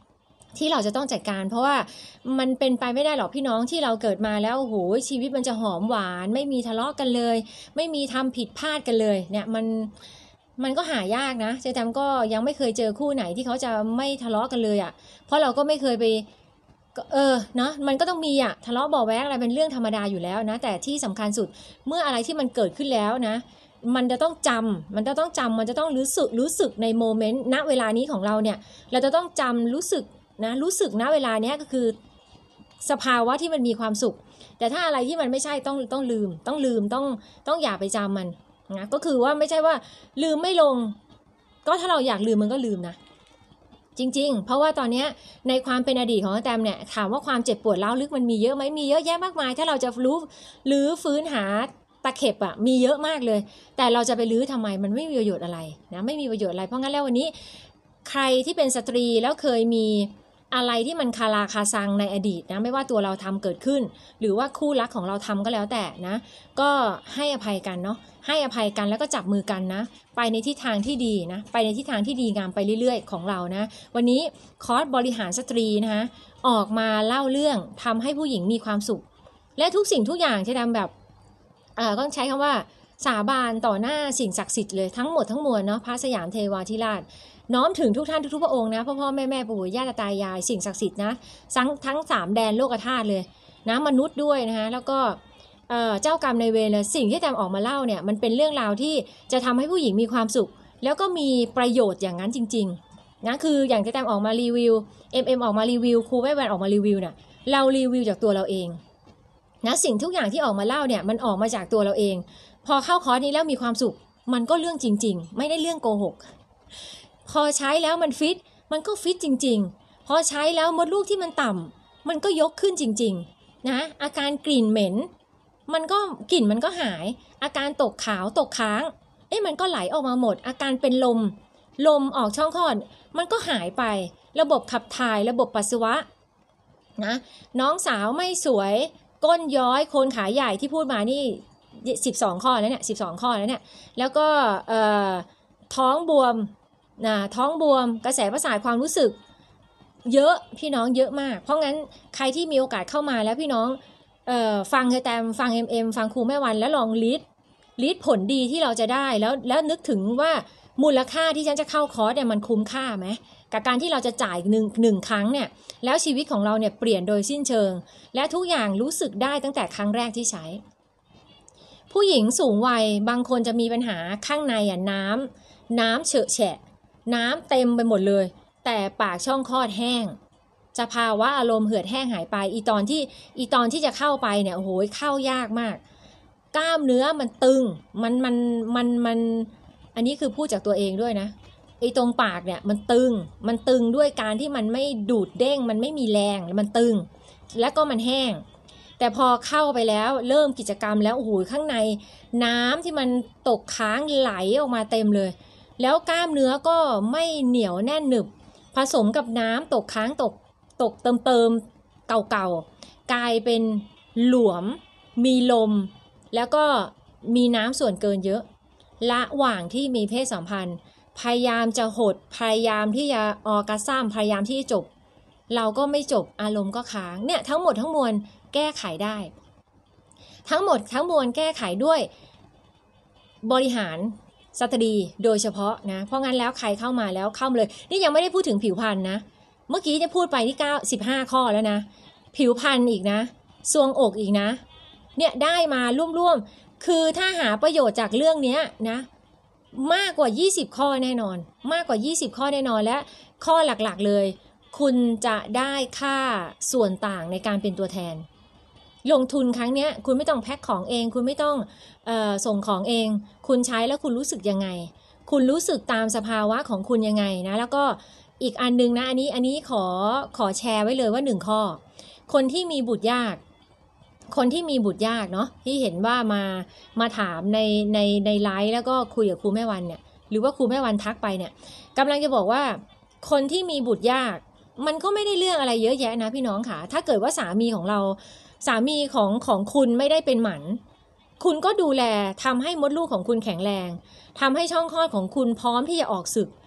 ที่เราจะต้องจัดการเพราะว่ามันเป็นไปไม่ได้หรอกพี่น้องที่เราเกิดมาแล้วโอ้โหชีวิตมันจะหอมหวานไม่มีทะเลาะกันเลยไม่มีทำผิดพลาดกันเลยเนี่ยมันมันก็หายากนะเจ๊แตมก็ยังไม่เคยเจอคู่ไหนที่เขาจะไม่ทะเลาะกันเลยอ่ะเพราะเราก็ไม่เคยไปเออเนาะมันก็ต้องมีอ่ะทะเลาะเบาะแว้งอะไรเป็นเรื่องธรรมดาอยู่แล้วนะแต่ที่สำคัญสุดเมื่ออะไรที่มันเกิดขึ้นแล้วนะมันจะต้องจำมันจะต้องจำมันจะต้องรู้สึกรู้สึกในโมเมนต์ณเวลานี้ของเราเนี่ยเราจะต้องจำรู้สึกนะรู้สึกณเวลาเนี้ยก็คือสภาวะที่มันมีความสุขแต่ถ้าอะไรที่มันไม่ใช่ต้องต้องลืมต้องลืมต้องต้องอย่าไปจำมันนะก็คือว่าไม่ใช่ว่าลืมไม่ลงก็ถ้าเราอยากลืมมันก็ลืมนะจริงๆเพราะว่าตอนนี้ในความเป็นอดีตของแตมเนี่ยถามว่าความเจ็บปวดร้าวลึกมันมีเยอะไหมมีเยอะแยะมากมายถ้าเราจะรู้หรือฟื้นหาตะเข็บอ่ะมีเยอะมากเลยแต่เราจะไปลื้อทำไมมันไม่มีประโยชน์อะไรนะไม่มีประโยชน์อะไรเพราะงั้นแล้ววันนี้ใครที่เป็นสตรีแล้วเคยมีอะไรที่มันคาราคาซังในอดีตนะไม่ว่าตัวเราทำเกิดขึ้นหรือว่าคู่รักของเราทำก็แล้วแต่นะก็ให้อภัยกันเนาะให้อภัยกันแล้วก็จับมือกันนะไปในทิศทางที่ดีนะไปในทิศทางที่ดีงามไปเรื่อยๆของเรานะวันนี้คอร์สบริหารสตรีนะคะออกมาเล่าเรื่องทำให้ผู้หญิงมีความสุขและทุกสิ่งทุกอย่างที่ทำแบบเอ่อต้องใช้คำว่าสาบานต่อหน้าสิ่งศักดิ์สิทธิ์เลยทั้งหมดทั้งมวลเนาะพระสยามเทวาธิราชน้อมถึงทุกท่านทุกๆพระองค์นะพ่อพ่อแม่แม่ปู่ย่าตายายสิ่งศักดิ์สิทธิ์นะทั้งทั้งสามแดนโลกธาตุเลยนะมนุษย์ด้วยนะคะแล้วก็เอ่อเจ้ากรรมนายเวรเลยสิ่งที่แตมออกมาเล่าเนี่ยมันเป็นเรื่องราวที่จะทำให้ผู้หญิงมีความสุขแล้วก็มีประโยชน์อย่างนั้นจริงๆนะคืออย่างที่แตมออกมารีวิว เอ็ม เอ็ม ออกมารีวิวครูแม่แวนออกมารีวิวเนี่ยเรารีวิวจากตัวเราเองนะสิ่งทุกอย่างที่ออกมาเล่าเนี่ยมันออกมาจากตัวเราเองพอเข้าคอร์สนี้แล้วมีความสุขมันก็เรื่องจริงๆไม่ได้เรื่องโกหกพอใช้แล้วมันฟิตมันก็ฟิตจริงๆพอใช้แล้วมดลูกที่มันต่ำมันก็ยกขึ้นจริงๆนะอาการกลิ่นเหม็นมันก็กลิ่นมันก็หายอาการตกขาวตกค้างเอ๊ะมันก็ไหลออกมาหมดอาการเป็นลมลมออกช่องคลอดมันก็หายไประบบขับถ่ายระบบปัสสาวะนะน้องสาวไม่สวยก้นย้อยโคนขาใหญ่ที่พูดมานี่สิบสองข้อแล้วเนี่ยสิบสองข้อแล้วเนี่ยแล้วก็เอ่อท้องบวมนะท้องบวมกระแสประสาทความรู้สึกเยอะพี่น้องเยอะมากเพราะงั้นใครที่มีโอกาสเข้ามาแล้วพี่น้องเอ่อฟังเธอแตมฟัง เอ็ม เอ็ม ฟังครูแม่วันแล้วลองลิสต์ลิสต์ผลดีที่เราจะได้แล้วแล้วนึกถึงว่ามูลค่าที่ฉันจะเข้าคอร์สเนี่ยมันคุ้มค่าไหมกับการที่เราจะจ่ายหนึ่งหนึ่งครั้งเนี่ยแล้วชีวิตของเราเนี่ยเปลี่ยนโดยสิ้นเชิงและทุกอย่างรู้สึกได้ตั้งแต่ครั้งแรกที่ใช้ผู้หญิงสูงวัยบางคนจะมีปัญหาข้างในอ่ะน้ำน้ำเฉอะแฉะน้ำเต็มไปหมดเลยแต่ปากช่องคลอดแห้งสภาวะอารมณ์เหือดแห้งหายไปอีตอนที่อีตอนที่จะเข้าไปเนี่ยโอ้โหเข้ายากมากกล้ามเนื้อมันตึงมันมันมันมันอันนี้คือพูดจากตัวเองด้วยนะไอ้ตรงปากเนี่ยมันตึงมันตึงด้วยการที่มันไม่ดูดเด้งมันไม่มีแรงมันตึงแล้วก็มันแห้งแต่พอเข้าไปแล้วเริ่มกิจกรรมแล้วโอ้โหข้างในน้ำที่มันตกค้างไหลออกมาเต็มเลยแล้วกล้ามเนื้อก็ไม่เหนียวแน่นหนึบผสมกับน้ำตกค้างตกตกเติมเติมเก่าๆกลายเป็นหลวมมีลมแล้วก็มีน้ำส่วนเกินเยอะระหว่างที่มีเพศสัมพันธ์พยายามจะหดพยายามที่จะออร์กัสซัมพยายามที่จะจบเราก็ไม่จบอารมณ์ก็ค้างเนี่ยทั้งหมดทั้งมวลแก้ไขได้ทั้งหมดทั้งมวลแก้ไขด้วยบริหารสตรีโดยเฉพาะนะเพราะงั้นแล้วใครเข้ามาแล้วเข้ามาเลยนี่ยังไม่ได้พูดถึงผิวพรรณนะเมื่อกี้จะพูดไปที่เก้า สิบห้าข้อแล้วนะผิวพรรณอีกนะทรวงอกอีกนะเนี่ยได้มาร่วมๆคือถ้าหาประโยชน์จากเรื่องนี้นะมากกว่ายี่สิบข้อแน่นอนมากกว่ายี่สิบข้อแน่นอนและข้อหลักๆเลยคุณจะได้ค่าส่วนต่างในการเป็นตัวแทนลงทุนครั้งนี้คุณไม่ต้องแพ็คของเองคุณไม่ต้องเอ่อส่งของเองคุณใช้แล้วคุณรู้สึกยังไงคุณรู้สึกตามสภาวะของคุณยังไงนะแล้วก็อีกอันนึงนะอันนี้อันนี้ขอขอแชร์ไว้เลยว่าหนึ่งข้อคนที่มีบุตรยากคนที่มีบุตรยากเนาะที่เห็นว่ามามาถามในในในไลฟ์แล้วก็คุยกับครูแม่วันเนี่ยหรือว่าครูแม่วันทักไปเนี่ยกำลังจะบอกว่าคนที่มีบุตรยากมันก็ไม่ได้เรื่องอะไรเยอะแยะนะพี่น้องค่ะถ้าเกิดว่าสามีของเราสามีของของคุณไม่ได้เป็นหมันคุณก็ดูแลทำให้มดลูกของคุณแข็งแรงทำให้ช่องคลอดของคุณพร้อมที่จะออกศึก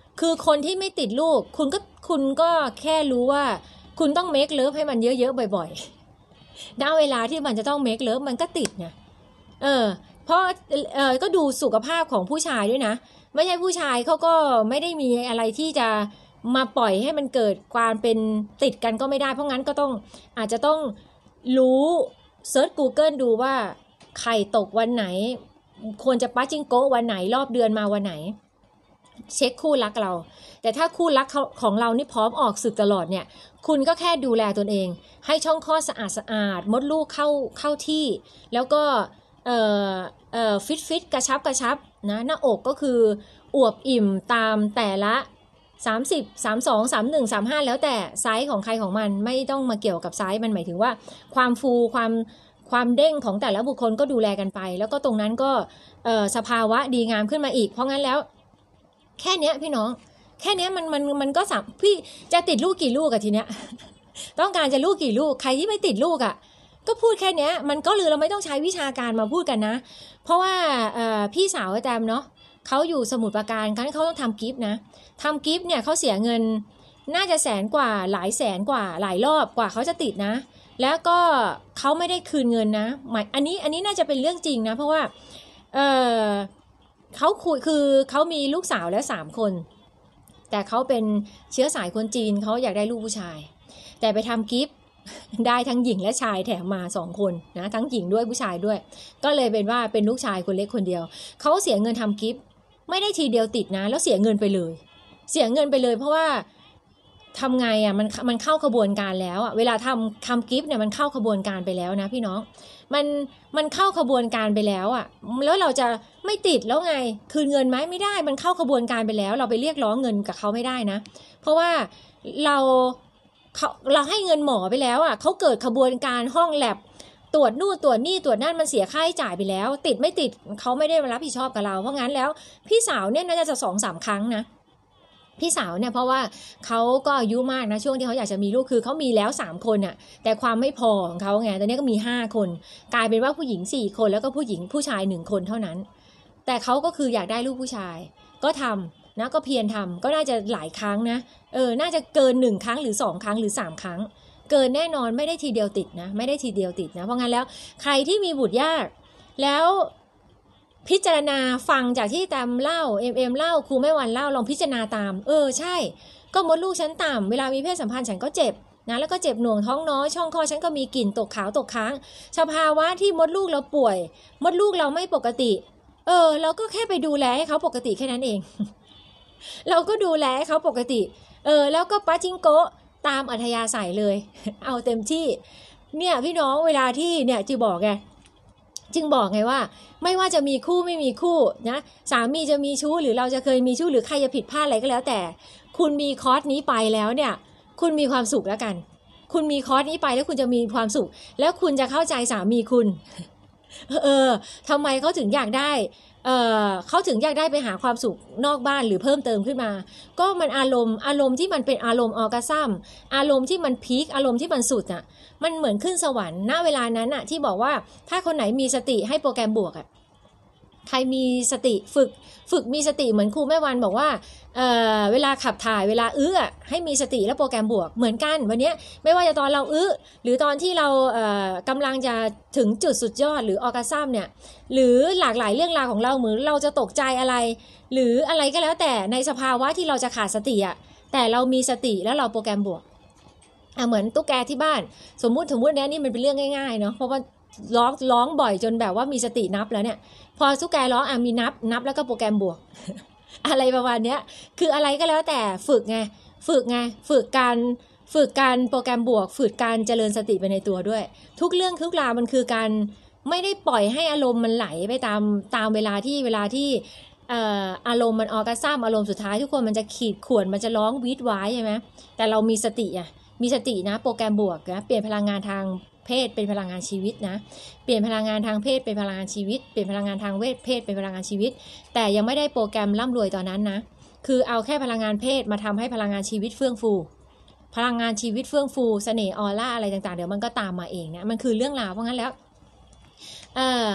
คือคนที่ไม่ติดลูกคุณก็คุณก็แค่รู้ว่าคุณต้องเมคเลิฟให้มันเยอะๆบ่อยๆณเวลาที่มันจะต้องเมคเลิฟมันก็ติดไงเออเพราะเออก็ดูสุขภาพของผู้ชายด้วยนะไม่ใช่ผู้ชายเขาก็ไม่ได้มีอะไรที่จะมาปล่อยให้มันเกิดความเป็นติดกันก็ไม่ได้เพราะงั้นก็ต้องอาจจะต้องรู้เซิร์ช Google ดูว่าไข่ตกวันไหนควรจะปัจจิงโกะวันไหนรอบเดือนมาวันไหนเช็คคู่รักเราแต่ถ้าคู่รักของเรานี่พร้อมออกศึกตลอดเนี่ยคุณก็แค่ดูแลตนเองให้ช่องคลอดสะอาดสะอาดมดลูกเข้าเข้าที่แล้วก็เอ่อเอ่อฟิตฟิตกระชับกระชับนะหน้าอกก็คืออวบอิ่มตามแต่ละสามสิบ สามสิบสอง สามสิบเอ็ด สามสิบห้าแล้วแต่ไซส์ของใครของมันไม่ต้องมาเกี่ยวกับไซส์มันหมายถึงว่าความฟูความความเด้งของแต่ละบุคคลก็ดูแลกันไปแล้วก็ตรงนั้นก็เอ่อสภาวะดีงามขึ้นมาอีกเพราะงั้นแล้วแค่เนี้ยพี่น้องแค่เนี้ยมันมันมันก็สามพี่จะติดลูกกี่ลูกอะทีเนี้ย ต้องการจะลูกกี่ลูกใครที่ไม่ติดลูกอะก็พูดแค่เนี้ยมันก็ลือเราไม่ต้องใช้วิชาการมาพูดกันนะเพราะว่าเอ่อพี่สาวอาจารย์เนาะเขาอยู่สมุทรปราการเขาต้องทำกิฟต์นะทำกิฟต์เนี่ยเขาเสียเงินน่าจะแสนกว่าหลายแสนกว่าหลายรอบกว่าเขาจะติดนะแล้วก็เขาไม่ได้คืนเงินนะหมายอันนี้อันนี้น่าจะเป็นเรื่องจริงนะเพราะว่าเออเขาคุยคือเขามีลูกสาวแล้วสามคนแต่เขาเป็นเชื้อสายคนจีนเขาอยากได้ลูกผู้ชายแต่ไปทำกิฟต์ได้ทั้งหญิงและชายแถมมาสองคนนะทั้งหญิงด้วยผู้ชายด้วยก็เลยเป็นว่าเป็นลูกชายคนเล็กคนเดียวเขาเสียเงินทำกิฟต์ไม่ได้ทีเดียวติดนะแล้วเสียเงินไปเลยเสียเงินไปเลยเพราะว่าทำไงอ่ะมันมันเข้าขบวนการแล้วอ่ะเวลาทำทำกิฟต์เนี่ยมันเข้าขบวนการไปแล้วนะพี่น้องมันมันเข้าขบวนการไปแล้วอ่ะแล้วเราจะไม่ติดแล้วไงคืนเงินไหมไม่ได้มันเข้าขบวนการไปแล้วเราไปเรียกร้องเงินกับเขาไม่ได้นะเพราะว่าเราเขาเราให้เงินหมอไปแล้วอ่ะเขาเกิดขบวนการห้องแลบตรวจนู่นตรวจนี่ตรวจนั่นมันเสียค่าใช้จ่ายไปแล้วติดไม่ติดเขาไม่ได้มารับผิดชอบกับเราเพราะงั้นแล้วพี่สาวเนี่ยน่าจะสองสามครั้งนะพี่สาวเนี่ยเพราะว่าเขาก็อายุมากนะช่วงที่เขาอยากจะมีลูกคือเขามีแล้วสามคนอ่ะแต่ความไม่พอของเขาไงตอนนี้ก็มีห้าคนกลายเป็นว่าผู้หญิงสี่คนแล้วก็ผู้หญิงผู้ชายหนึ่งคนเท่านั้นแต่เขาก็คืออยากได้ลูกผู้ชายก็ทำนะก็เพียรทำก็น่าจะหลายครั้งนะเออน่าจะเกินหนึ่งครั้งหรือสองครั้งหรือสามครั้งเกินแน่นอนไม่ได้ทีเดียวติดนะไม่ได้ทีเดียวติดนะเพราะงั้นแล้วใครที่มีบุตรยากแล้วพิจารณาฟังจากที่ตามเล่าเอ็มเอ็มเล่าครูแม่วันเล่าลองพิจารณาตามเออใช่ก็มดลูกฉันต่ำเวลามีเพศสัมพันธ์ฉันก็เจ็บนะแล้วก็เจ็บหน่วงท้องน้อยช่องคลอดฉันก็มีกลิ่นตกขาวตกค้างสภาวะที่มดลูกเราป่วยมดลูกเราไม่ปกติเออเราก็แค่ไปดูแลให้เขาปกติแค่นั้นเอง เราก็ดูแลให้เขาปกติเออแล้วก็ปาจิงโกะตามอัธยาศัยเลย เอาเต็มที่เนี่ยพี่น้องเวลาที่เนี่ยจีบอกไงจึงบอกไงว่าไม่ว่าจะมีคู่ไม่มีคู่นะสามีจะมีชู้หรือเราจะเคยมีชู้หรือใครจะผิดพลาดอะไรก็แล้วแต่คุณมีคอร์สนี้ไปแล้วเนี่ยคุณมีความสุขแล้วกันคุณมีคอร์สนี้ไปแล้วคุณจะมีความสุขแล้วคุณจะเข้าใจสามีคุณ เออทำไมเขาถึงอยากได้เออเขาถึงอยากได้ไปหาความสุขนอกบ้านหรือเพิ่มเติมขึ้นมาก็มันอารมณ์อารมณ์ที่มันเป็นอารมณ์ออร์กาซัมอารมณ์ที่มันพีคอารมณ์ที่มันสุดอ่ะมันเหมือนขึ้นสวรรค์ณเวลานั้นอ่ะที่บอกว่าถ้าคนไหนมีสติให้โปรแกรมบวกอ่ะใครมีสติฝึกฝึกมีสติเหมือนครูแม่วันบอกว่า เอ่อเวลาขับถ่ายเวลาอื้อให้มีสติและโปรแกรมบวกเหมือนกันวันนี้ไม่ว่าจะตอนเราอื้อหรือตอนที่เราเอ่อกำลังจะถึงจุดสุดยอดหรือออร์กาซัมเนี่ยหรือหลากหลายเรื่องราวของเราเหมือนเราจะตกใจอะไรหรืออะไรก็แล้วแต่ในสภาวะที่เราจะขาดสติอ่ะแต่เรามีสติแล้วเราโปรแกรมบวกอ่ะเหมือนตุ๊กแกที่บ้านสมมุติสมมุติเนี้ยนี่มันเป็นเรื่องง่ายๆเนาะเพราะว่าร้องร้องบ่อยจนแบบว่ามีสตินับแล้วเนี่ยพอตุ๊กแกร้องอ่ะมีนับนับแล้วก็โปรแกรมบวก อะไรประมาณนี้คืออะไรก็แล้วแต่ฝึกไงฝึกไงฝึกการฝึกการโปรแกรมบวกฝึกการเจริญสติไปในตัวด้วยทุกเรื่องทุกราวมันคือการไม่ได้ปล่อยให้อารมณ์มันไหลไปตามตามเวลาที่เวลาที่เอ่ออารมณ์มันออร์กาซัมอารมณ์สุดท้ายทุกคนมันจะขีดข่วนมันจะร้องวีดว้ายใช่ไหมแต่เรามีสติอ่ะมีสตินะโปรแกรมบวกนะเปลี่ยนพลังงานทางเพศเป็นพลังงานชีวิตนะเปลี่ยนพลังงานทางเพศเป็นพลังงานชีวิตเปลี่ยนพลังงานทางเวทเพศเป็นพลังงานชีวิตแต่ยังไม่ได้โปรแกรมร่ำรวยตอนนั้นนะคือเอาแค่พลังงานเพศมาทำให้พลังงานชีวิตเฟื่องฟูพลังงานชีวิตเฟื่องฟูเสน่ห์ออร่าอะไรต่างๆเดี๋ยวมันก็ตามมาเองนะมันคือเรื่องราวเพราะงั้นแล้วเอ่อ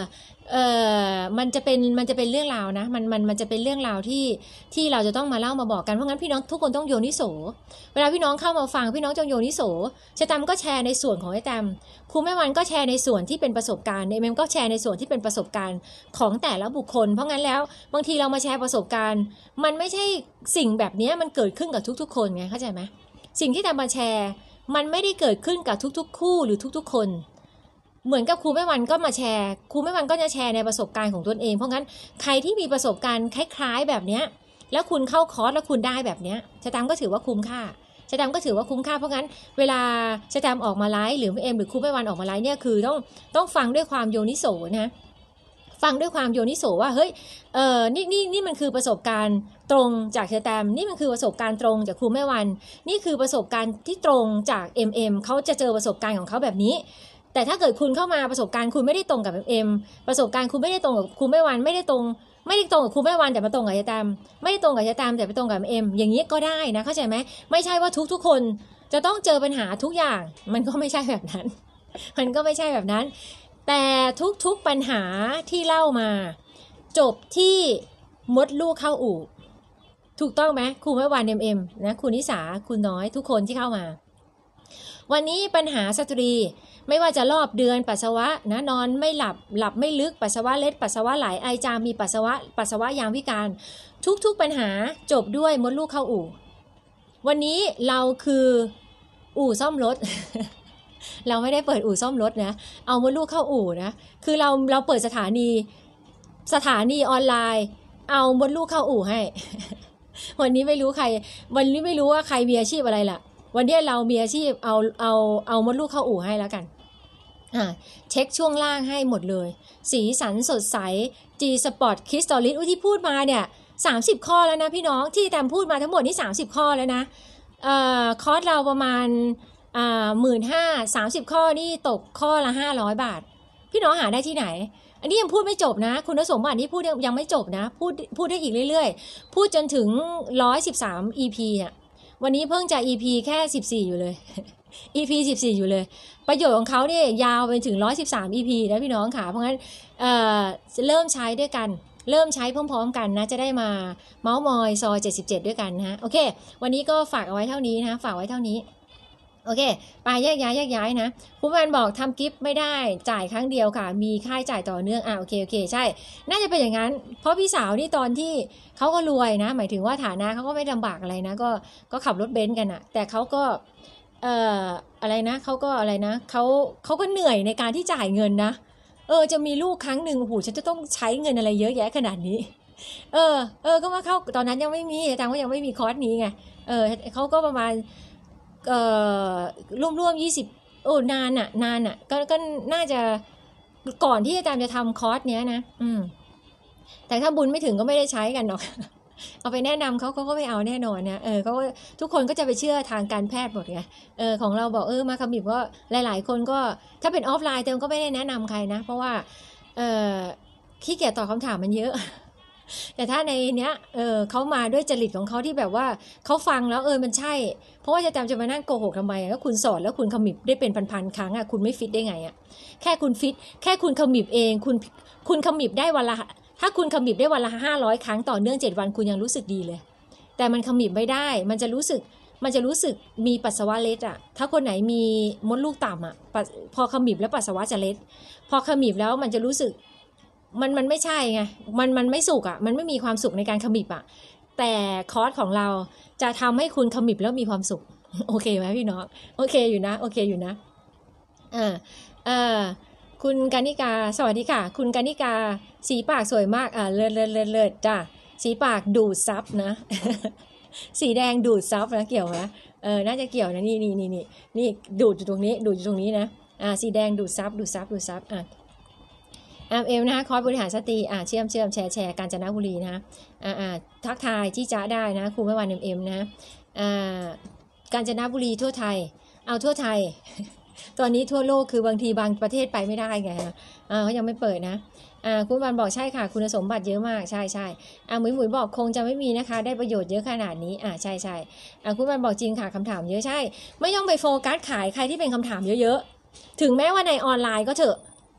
เอ่อมันจะเป็นมันจะเป็นเรื่องราวนะมันมันมันจะเป็นเรื่องราวที่ที่เราจะต้องมาเล่ามาบอกกันเพราะงั้นพี่น้องทุกคนต้องโยนิโสเวลาพี่น้องเข้ามาฟังพี่น้องจงโยนิโสชะตามก็แชร์ในส่วนของไอ้แตมครูแม่วันก็แชร์ในส่วนที่เป็นประสบการณ์เอเมมก็แชร์ในส่วนที่เป็นประสบการณ์ของแต่ละบุคคลเพราะงั้นแล้วบางทีเรามาแชร์ประสบการณ์มันไม่ใช่สิ่งแบบนี้มันเกิดขึ้นกับทุกๆคนไงเข้าใจไหมสิ่งที่แตมมาแชร์มันไม่ได้เกิดขึ้นกับทุกๆคู่หรือทุกๆคนเหมือนกับครูแม่วันก็มาแชร์ครูแม่วันก็จะแชร์ในประสบการณ์ของตนเองเพราะงั้นใครที่มีประสบการณ์คล้ายๆแบบเนี้ยแล้วคุณเข้าคอร์สแล้วคุณได้แบบเนี้ยชะตามก็ถือว่าคุ้มค่าชะตามก็ถือว่าคุ้มค่าเพราะงั้นเวลาชะตามออกมาไลฟ์หรือเอ็มหรือครูแม่วันออกมาไลฟ์เนี่ยคือต้องต้องฟังด้วยความโยนิโสนะฟังด้วยความโยนิโสว่าเฮ้ยเออนี่นี่นี่มันคือประสบการณ์ตรงจากชะตามนี่มันคือประสบการณ์ตรงจากครูแม่วันนี่คือประสบการณ์ที่ตรงจาก เอ็ม เอ็ม เขาจะเจอประสบการณ์ของเขาแบบนี้แต่ถ้าเกิดคุณเข้ามาประสบการณ์คุณไม่ได้ตรงกับ เอ็ม ประสบการณ์คุณไม่ได้ตรงกับครูแม่วันไม่ได้ตรงไม่ได้ตรงกับครูแม่วันแต่มาตรงกับชะตามไม่ได้ตรงกับชะตามแต่ไปตรงกับ เอ็ม อย่างนี้ก็ได้นะเข้าใจไหมไม่ใช่ว่าทุกๆคนจะต้องเจอปัญหาทุกอย่างมันก็ไม่ใช่แบบนั้นมันก็ไม่ใช่แบบนั้นแต่ทุกๆปัญหาที่เล่ามาจบที่มดลูกเข้าอู่ถูกต้องไหมครูแม่วัน เอ็ม เอ็ม นะคุณนิสาคุณน้อยทุกคนที่เข้ามาวันนี้ปัญหาสตรีไม่ว่าจะรอบเดือนปัสสาวะนะนอนไม่หลับหลับไม่ลึกปัสสาวะเล็ดปัสสาวะไหลไอจามมีปัสสาวะปัสสาวะยามวิการทุกๆปัญหาจบด้วยมดลูกเข้าอู่วันนี้เราคืออู่ซ่อมรถ เราไม่ได้เปิดอู่ซ่อมรถนะเอามดลูกเข้าอู่นะคือเราเราเปิดสถานีสถานีออนไลน์เอามดลูกเข้าอู่ให้ วันนี้ไม่รู้ใครวันนี้ไม่รู้ว่าใครมีอาชีพอะไรล่ะวันนี้เรามีอาชีพเอาเอาเอามดลูกเข้าอู่ให้แล้วกันอ่าเช็คช่วงล่างให้หมดเลยสีสันสดใส G Spot Crystallis อุ้ยที่พูดมาเนี่ยสามสิบข้อแล้วนะพี่น้องที่แตมพูดมาทั้งหมดนี่สามสิบข้อแล้วนะเอ่อคอร์สเราประมาณอ่า หนึ่งหมื่นห้าพัน สามสิบข้อนี่ตกข้อละห้าร้อยบาทพี่น้องหาได้ที่ไหนอันนี้ยังพูดไม่จบนะคุณสมบัติที่พูดยังไม่จบนะพูดพูดได้อีกเรื่อยๆพูดจนถึงหนึ่งร้อยสิบสาม อี พี เนี่ยวันนี้เพิ่งจะ อี พี แค่สิบสี่อยู่เลย อี พี สิบสี่อยู่เลยประโยชน์ของเขาเนี่ยยาวไปถึงหนึ่งร้อยสิบสาม อี พี นะพี่น้องค่ะเพราะงั้นเอ่อเริ่มใช้ด้วยกันเริ่มใช้พร้อมๆกันนะจะได้มาเมาส์มอยซอยเจ็ดสิบเจ็ดด้วยกันนะโอเควันนี้ก็ฝากเอาไว้เท่านี้นะฝากไว้เท่านี้โอเคไปแยกย้ายแยกย้ายนะผู้บันบอกทำกิฟต์ไม่ได้จ่ายครั้งเดียวค่ะมีค่าใช้จ่ายต่อเนื่องอ่ะโอเคโอเคใช่น่าจะเป็นอย่างนั้นเพราะพี่สาวนี่ตอนที่เขาก็รวยนะหมายถึงว่าฐานะเขาก็ไม่ลำบากอะไรนะก็ก็ขับรถเบนซ์กันอะแต่เขาก็เอ่ออะไรนะเขาก็อะไรนะเขาเขาก็เหนื่อยในการที่จ่ายเงินนะเออจะมีลูกครั้งหนึ่งโอ้โหฉันจะต้องใช้เงินอะไรเยอะแยะขนาดนี้เออเออก็มาเข้าตอนนั้นยังไม่มีแต่ว่ายังไม่มีคอร์สนี้ไงเออเขาก็ประมาณเอ่อร่วมๆยี่สิบโอ้นานอ่ะนานอ่ะก็ก็น่าจะก่อนที่อาจารย์จะทำคอร์สเนี้ยนะอืมแต่ถ้าบุญไม่ถึงก็ไม่ได้ใช้กันหรอก เอาไปแนะนำเขาเขาก็ไม่เอาแน่นอนนะเออเขาทุกคนก็จะไปเชื่อทางการแพทย์หมดไงเออของเราบอกเออมาขมิบก็หลายๆคนก็ถ้าเป็นออฟไลน์เต็มก็ไม่ได้แนะนำใครนะเพราะว่าเออขี้เกียจตอบคำถามมันเยอะ แต่ถ้าในเนี้ยเออเขามาด้วยจริตของเขาที่แบบว่าเขาฟังแล้วเออมันใช่เพราะว่าจะจำจะมานั่งโกหกทำไมแล้วคุณสอนแล้วคุณขมิบได้เป็นพันๆครั้งอ่ะคุณไม่ฟิตได้ไงอ่ะแค่คุณฟิตแค่คุณขมิบเองคุณคุณขมิบได้วันละถ้าคุณขมิบได้วันละห้าร้อยครั้งต่อเนื่องเจ็ดวันคุณยังรู้สึกดีเลยแต่มันขมิบไม่ได้มันจะรู้สึกมันจะรู้สึกมีปัสสาวะเล็ดอ่ะถ้าคนไหนมีมดลูกต่ำอ่ะพอขมิบแล้วปัสสาวะจะเล็ดพอขมิบแล้วมันจะรู้สึกมันมันไม่ใช่ไงมันมันไม่สุขอ่ะมันไม่มีความสุขในการขมิบอ่ะแต่คอร์สของเราจะทำให้คุณขมิบแล้วมีความสุขโอเคไหมพี่น้องโอเคอยู่นะโอเคอยู่นะอ่าอ่าคุณกานิกาสวัสดีค่ะคุณกานิกาสีปากสวยมากอ่าเลิศเลิศเลิศเลิศจ้ะสีปากดูดซับนะ สีแดงดูดซับนะเกี่ยวไหมเออน่าจะเกี่ยวนะนี่นี่นี่นี่นี่ดูดอยู่ตรงนี้ดูดอยู่ตรงนี้นะอ่าสีแดงดูดซับดูดซับดูดซับอ่ะอ่าเอมนะคะคอร์สบริหารสตรีอ่าเชื่อมเชื่อมแชร์แชร์กาญจนบุรีนะอ่าอ่าทักทายที่จ้าได้นะครูแม่วันเอ็มเอ็มนะอ่ากาญจนบุรีทั่วไทยเอาทั่วไทย ตอนนี้ทั่วโลกคือบางทีบางประเทศไปไม่ได้ไงฮะอ่าเขายังไม่เปิดนะอ่าคุณวันบอกใช่ค่ะคุณสมบัติเยอะมากใช่ใช่อ่าหมุยหมุยบอกคงจะไม่มีนะคะได้ประโยชน์เยอะขนาดนี้อ่าใช่ใช่อ่าคุณวันบอกจริงค่ะคำถามเยอะใช่ไม่ต้องไปโฟกัสขายใครที่เป็นคำถามเยอะๆถึงแม้ว่าในออนไลน์ก็เถอะ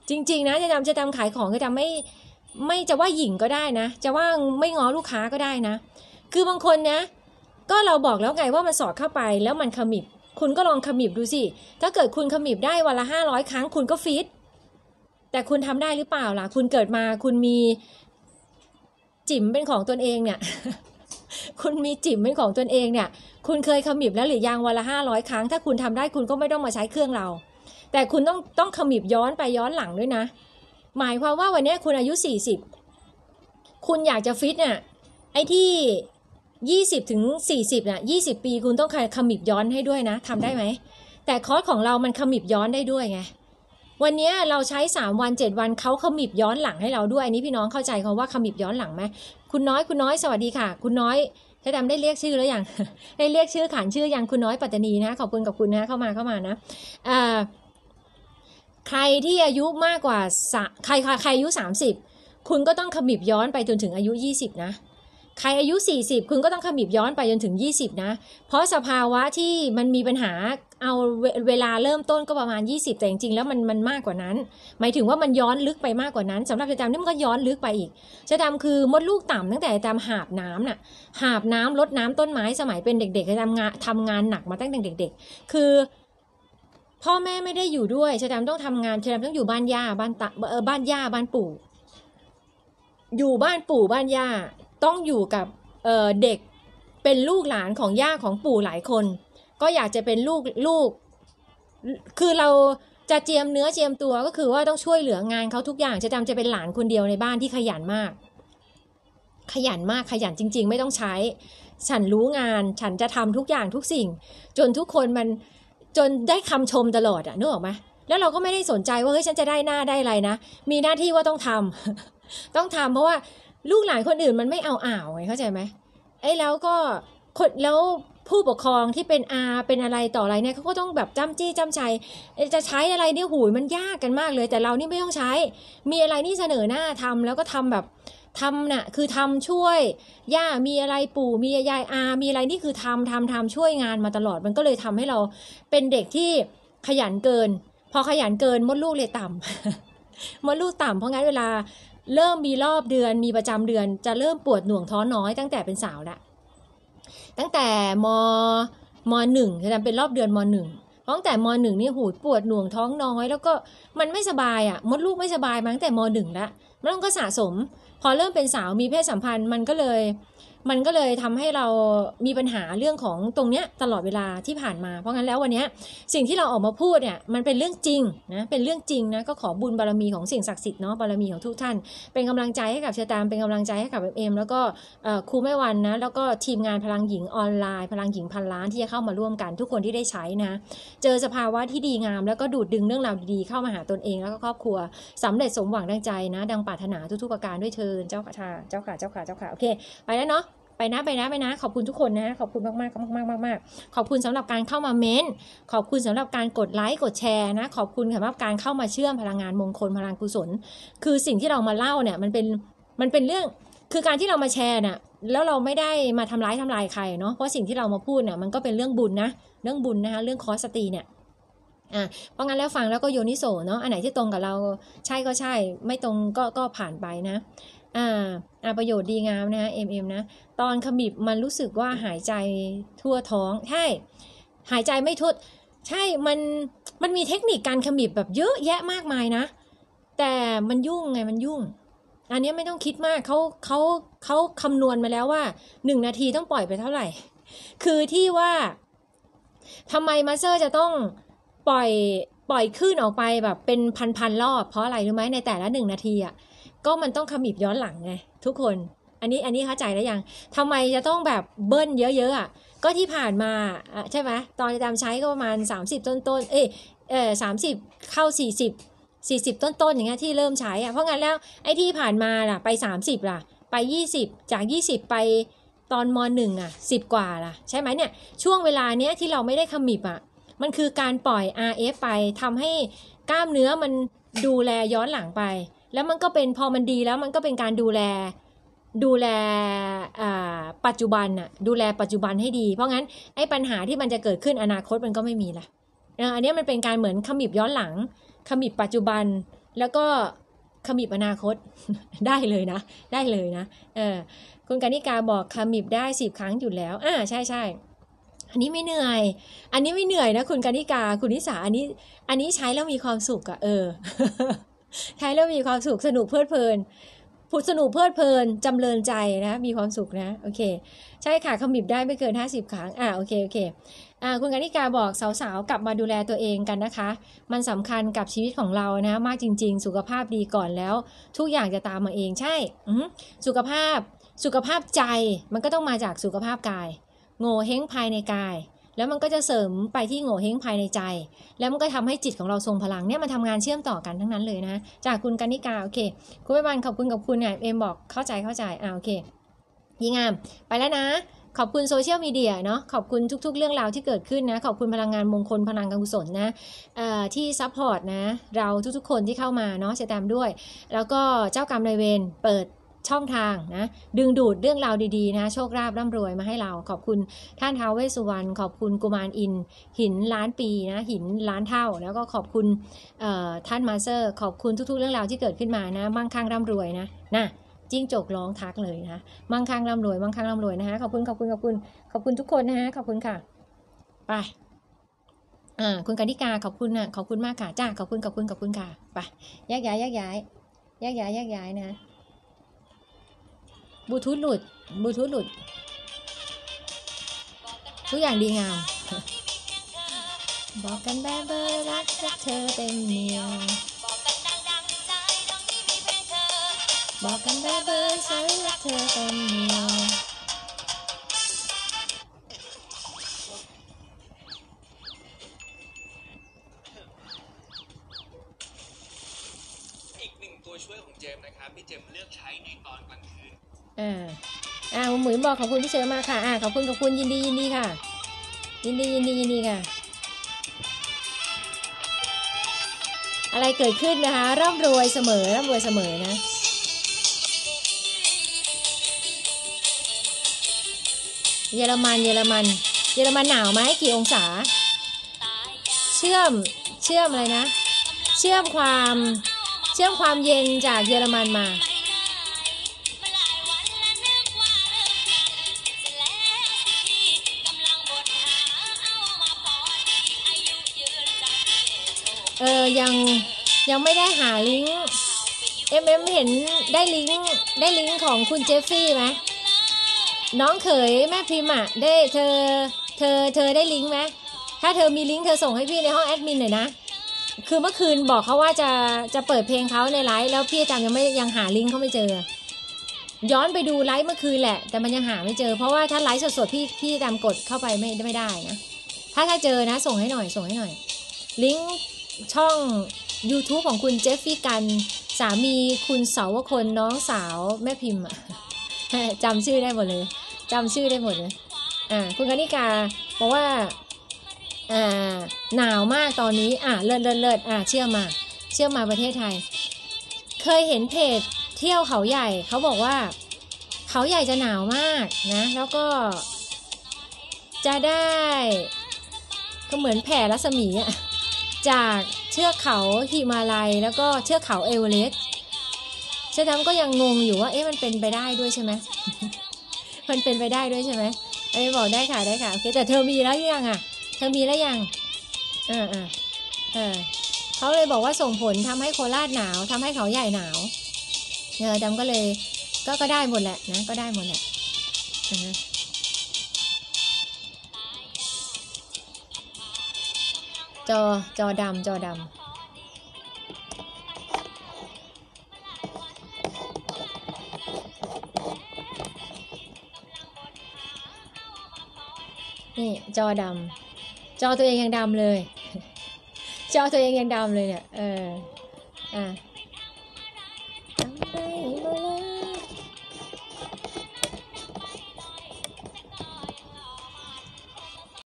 จริงๆนะจะทำจะทำขายของก็จะไม่ไม่จะว่าหยิ่งก็ได้นะจะว่าไม่ง้อลูกค้าก็ได้นะคือบางคนนะก็เราบอกแล้วไงว่ามันสอดเข้าไปแล้วมันขมิบคุณก็ลองขมิบดูสิถ้าเกิดคุณขมิบได้วันละห้าร้อยครั้งคุณก็ฟิตแต่คุณทำได้หรือเปล่าล่ะคุณเกิดมาคุณมีจิ๋มเป็นของตนเองเนี่ย คุณมีจิ๋มเป็นของตนเองเนี่ยคุณเคยขมิบแล้วหรือยังวันละห้าร้อยครั้งถ้าคุณทำได้คุณก็ไม่ต้องมาใช้เครื่องเราแต่คุณต้องต้องขมิบย้อนไปย้อนหลังด้วยนะหมายความว่าวันนี้คุณอายุสี่สิบคุณอยากจะฟิตเนี่ยไอ้ที่ยี่สิบถึงสี่สิบน่ะยี่สิบปีคุณต้องขมิบย้อนให้ด้วยนะทำได้ไหมแต่คอร์สของเรามันขมิบย้อนได้ด้วยไงวันนี้เราใช้สามวันเจ็ดวันเขาขมิบย้อนหลังให้เราด้วยอันนี้พี่น้องเข้าใจคำว่าขมิบย้อนหลังไหมคุณน้อยคุณน้อยสวัสดีค่ะคุณน้อยถ้าดำได้เรียกชื่อแล้วยัง ได้เรียกชื่อขานชื่อยังคุณน้อยปัตตานีนะขอบคุณกับคุณนะเข้ามาเข้ามานะอ่าใครที่อายุมากกว่าใครใครอายุสามสิบคุณก็ต้องขมิบย้อนไปจนถึงอายุยี่สิบนะใครอายุสี่สิบคุณก็ต้องขมิบย้อนไปจนถึงยี่สิบนะเพราะสภาวะที่มันมีปัญหาเอาเวลาเริ่มต้นก็ประมาณยี่สิบแต่จริงๆแล้วมันมันมากกว่านั้นหมายถึงว่ามันย้อนลึกไปมากกว่านั้นสำหรับจะจำนี่มันก็ย้อนลึกไปอีกจะจำคือมดลูกต่ำตั้งแต่จำหาบน้ำน่ะหาบน้ำลดน้ำต้นไม้สมัยเป็นเด็กๆจะทำงานทำงานหนักมาตั้งแต่เด็กๆคือพ่อแม่ไม่ได้อยู่ด้วยจะจำต้องทำงานจะจำต้องอยู่บ้านย่าบ้านตาเออบ้านย่าบ้านปู่อยู่บ้านปู่บ้านย่าต้องอยู่กับเอ่อเด็กเป็นลูกหลานของย่าของปู่หลายคนก็อยากจะเป็นลูกลูกคือเราจะเจียมเนื้อเจียมตัวก็คือว่าต้องช่วยเหลืองานเขาทุกอย่างจะจำจะเป็นหลานคนเดียวในบ้านที่ขยันมากขยันมากขยันจริงๆไม่ต้องใช้ฉันรู้งานฉันจะทำทุกอย่างทุกสิ่งจนทุกคนมันจนได้คำชมตลอดอะนึกออกไหมแล้วเราก็ไม่ได้สนใจว่าเฮ้ยฉันจะได้หน้าได้อะไรนะมีหน้าที่ว่าต้องทำ ต้องทำเพราะว่าลูกหลานคนอื่นมันไม่เอาอ่าวไงเข้าใจไหมไอ้แล้วก็คนแล้วผู้ปกครองที่เป็นอาเป็นอะไรต่ออะไรเนี่ยเขาก็ต้องแบบจ้ำจี้จ้ำใจจะใช้อะไรเนี่ยหูยมันยากกันมากเลยแต่เรานี่ไม่ต้องใช้มีอะไรนี่เสนอหน้าทำแล้วก็ทำแบบทำน่ะคือทำช่วยย่ามีอะไรปู่มียายอามีอะไรนี่คือทำทำทำช่วยงานมาตลอดมันก็เลยทำให้เราเป็นเด็กที่ขยันเกินพอขยันเกินมดลูกเลยต่ำ มดลูกต่ำเพราะงั้นเวลาเริ่มมีรอบเดือนมีประจำเดือนจะเริ่มปวดหน่วงท้องน้อยตั้งแต่เป็นสาวละตั้งแต่มมหนึ่งจะเป็นรอบเดือนมหนึ่งตั้งแต่มหนึ่งนี่หูปวดหน่วงท้องน้อยแล้วก็มันไม่สบายอ่ะมดลูกไม่สบายมาตั้งแต่มหนึ่งแล้วมันก็สะสมพอเริ่มเป็นสาวมีเพศสัมพันธ์มันก็เลยมันก็เลยทำให้เรามีปัญหาเรื่องของตรงเนี้ยตลอดเวลาที่ผ่านมาเพราะงั้นแล้ววันนี้สิ่งที่เราออกมาพูดเนี่ยมันเป็นเรื่องจริงนะเป็นเรื่องจริงนะก็ขอบุญบารมีของสิ่งศักดิ์สิทธิ์เนาะบารมีของทุกท่านเป็นกำลังใจให้กับเชอตามเป็นกำลังใจให้กับเอ็มแล้วก็ครูแม่วันนะแล้วก็ทีมงานพลังหญิงออนไลน์พลังหญิงพันล้านที่จะเข้ามาร่วมกันทุกคนที่ได้ใช้นะเจอสภาวะที่ดีงามแล้วก็ดูดดึงเรื่องราวดีๆเข้ามาหาตนเองแล้วก็ครอบครัวสำเร็จสมหวังดังใจนะดังปรารถนาทุกๆประการด้วยเทินเจ้าค่ะเจ้าค่ะเจ้าค่ะเจ้าค่ะโอเคไปแล้วเนาะไปนะไปนะไปนะขอบคุณทุกคนนะขอบคุณมากมากมากมากมากขอบคุณสำหรับการเข้ามาเม้นขอบคุณสำหรับการกดไลค์กดแชร์นะขอบคุณสำหรับการเข้ามาเชื่อมพลังงานมงคลพลังกุศลคือสิ่งที่เรามาเล่าเนี่ยมันเป็นมันเป็นเรื่องคือการที่เรามาแชร์เนี่ยแล้วเราไม่ได้มาทำร้ายทำลายใครเนาะเพราะสิ่งที่เรามาพูดเนี่ยมันก็เป็นเรื่องบุญนะเรื่องบุญนะคะเรื่องคอสตีเนี่ยอ่ะเพราะงั้นแล้วฟังแล้วก็โยนิโสเนาะอันไหนที่ตรงกับเราใช่ก็ใช่ไม่ตรงก็ก็ผ่านไปนะอ่าอ่าประโยชน์ดีงามนะเอ็มเอ็มนะตอนขมิบมันรู้สึกว่าหายใจทั่วท้องใช่หายใจไม่ทุดใช่มันมันมีเทคนิคการขมิบแบบเยอะแยะมากมายนะแต่มันยุ่งไงมันยุ่งอันนี้ไม่ต้องคิดมากเขาเขาเขาคำนวณมาแล้วว่าหนึ่งนาทีต้องปล่อยไปเท่าไหร่คือที่ว่าทำไมมาสเตอร์จะต้องปล่อยปล่อยคลื่นออกไปแบบเป็นพันๆรอบเพราะอะไรรู้ไหมในแต่ละหนึ่งนาทีอ่ะก็มันต้องขมิบย้อนหลังไงทุกคนอันนี้อันนี้เข้าใจแล้วยังทำไมจะต้องแบบเบิ้ลเยอะๆอ่ะก็ที่ผ่านมาใช่ไหมตอนจำใช้ก็ประมาณสามสิบต้นๆเอ้ยเออสามสิบเข้าสี่สิบสี่สิบต้นๆอย่างเงี้ยที่เริ่มใช้อ่ะเพราะงั้นแล้วไอ้ที่ผ่านมาล่ะไปสามสิบล่ะไปยี่สิบจากยี่สิบไปตอนมหนึ่งอ่ะสิบกว่าล่ะใช่ไหมเนี่ยช่วงเวลาเนี้ยที่เราไม่ได้ขมิบอ่ะมันคือการปล่อย อาร์ เอฟ ไปทำให้กล้ามเนื้อมันดูแลย้อนหลังไปแล้วมันก็เป็นพอมันดีแล้วมันก็เป็นการดูแลดูแลปัจจุบันน่ะดูแลปัจจุบันให้ดีเพราะงั้นไอ้ปัญหาที่มันจะเกิดขึ้นอนาคตมันก็ไม่มีละอันนี้มันเป็นการเหมือนขมิบย้อนหลังขมิบปัจจุบันแล้วก็ขมิบอนาคต ได้เลยนะได้เลยนะเออคุณกนิกาบอกขมิบได้สิบครั้งอยู่แล้วอ่าใช่ใช่อันนี้ไม่เหนื่อยอันนี้ไม่เหนื่อยนะคุณกนิกาคุณนิสาอันนี้อันนี้ใช้แล้วมีความสุขอะเออ ใช้แล้วมีความสุขสนุกเพลิดเพลินพูดสนุกเพลิดเพลินจำเริญใจนะมีความสุขนะโอเคใช่ค่ะขมิบได้ไม่เกินห้าสิบครั้งอ่าโอเคโอเคอ่าคุณกนิกาบอกสาวๆกลับมาดูแลตัวเองกันนะคะมันสำคัญกับชีวิตของเรานะมากจริงๆสุขภาพดีก่อนแล้วทุกอย่างจะตามมาเองใช่สุขภาพสุขภาพใจมันก็ต้องมาจากสุขภาพกายโง่เฮงภายในกายแล้วมันก็จะเสริมไปที่โง่เฮงภายในใจแล้วมันก็ทำให้จิตของเราทรงพลังเนี่ยมันทำงานเชื่อมต่อกันทั้งนั้นเลยนะจากคุณกนิกาโอเคคุณแม่บ้านขอบคุณกับคุณเนี่ยเอ็มบอกเข้าใจเข้าใจอ่าโอเคยิ่งงามไปแล้วนะขอบคุณโซเชียลมีเดียเนาะขอบคุณทุกๆเรื่องราวที่เกิดขึ้นนะขอบคุณพลังงานมงคลพลังการกุศลนะที่ซัพพอร์ตนะเราทุกๆคนที่เข้ามาเนาะเชตามด้วยแล้วก็เจ้ากรรมนายเวรเปิดช่องทางนะดึงดูดเรื่องราวดีๆนะโชคลาภร่ำรวยมาให้เราขอบคุณท่านท้าวเวสสุวรรณขอบคุณกุมารอินหินล้านปีนะหินล้านเท่าแล้วก็ขอบคุณท่านมาสเตอร์ขอบคุณทุกๆเรื่องราวที่เกิดขึ้นมานะมั่งคั่งร่ำรวยนะนะจิ้งจกร้องทักเลยนะมั่งคั่งร่ำรวยมั่งคั่งร่ำรวยนะฮะขอบคุณขอบคุณขอบคุณขอบคุณทุกคนนะฮะขอบคุณค่ะไปอ่าคุณกนิกาขอบคุณนะขอบคุณมากค่ะจ้าขอบคุณขอบคุณขอบคุณค่ะไปแยกย้ายแยกย้ายแยกย้ายแยกย้ายนะบลูทูธหลุดบลูทูธหลุดทุกอย่างดีงามบอกกันแบบเบอร์รักเธอเต็มเหนียวบอกกันแบบเบอร์ใส่รักเธอเต็มเหนียวอีกหนึ่งตัวช่วยของเจมนะครับพี่เจมเลือกใช้ในตอนกลางคืนอ่าอ่าหมุยบอกขอบคุณพี่เชอร์มากค่ะอ่าขอบคุณขอบคุณยินดียินดีค่ะยินดียินดียินดีค่ะอะไรเกิดขึ้นนะคะร่ำรวยเสมอร่ำรวยเสมอนะเยอรมันเยอรมันเยอรมันหนาวไหมกี่องศาเชื่อมเชื่อมอะไรนะเชื่อมความเชื่อมความเย็นจากเยอรมันมาเออยังยังไม่ได้หาลิงก์เอ็มเอ็มเห็นได้ลิงก์ได้ลิงก์ของคุณเจฟฟี่ไหมน้องเขยแม่พิมพ์อ่ะได้เธอเธอเธอได้ลิงก์ไหมถ้าเธอมีลิงก์เธอส่งให้พี่ในห้องแอดมินหน่อยนะคือเมื่อคืนบอกเขาว่าจะจะเปิดเพลงเขาในไลฟ์แล้วพี่จำยังไม่ยังหาลิงก์เขาไม่เจอย้อนไปดูไลฟ์เมื่อคืนแหละแต่มันยังหาไม่เจอเพราะว่าถ้าไลฟ์สดๆพี่พี่จำกดเข้าไปไม่ไม่ได้นะถ้าถ้าเจอนะส่งให้หน่อยส่งให้หน่อยลิงก์ช่อง YouTube ของคุณเจฟฟี่กันสามีคุณเสาวคนน้องสาวแม่พิมพ์จำชื่อได้หมดเลยจำชื่อได้หมดเลยอ่าคุณกนิกาบอกว่าอ่าหนาวมากตอนนี้อ่าเลิศเลิศเลิศอ่าเชื่อมาเชื่อมาประเทศไทยเคยเห็นเพจเที่ยวเขาใหญ่เขาบอกว่าเขาใหญ่จะหนาวมากนะแล้วก็จะได้ก็เหมือนแผ่รัศมีอ่ะจากเทือกเขาหิมาลัยแล้วก็เทือกเขาเอเวอเรสต์เชอร์ทำก็ยังงงอยู่ว่าเอ๊ะมันเป็นไปได้ด้วยใช่ไหม มันเป็นไปได้ด้วยใช่ไหมไอ้บอกได้ค่ะได้ค่ะโอเคแต่เธอมีแล้วยังอ่ะเธอมีแล้วยังเออเออเออเขาเลยบอกว่าส่งผลทำให้โคราชหนาวทำให้เขาใหญ่หนาวเออดำก็เลยก็ก็ได้หมดแหละนะก็ได้หมดแหละนะฮะจอจอดำจอดำนี่จอดำจอตัวเองยังดำเลยจอตัวเองยังดำเลยเนี่ยเอออ่ะทำให้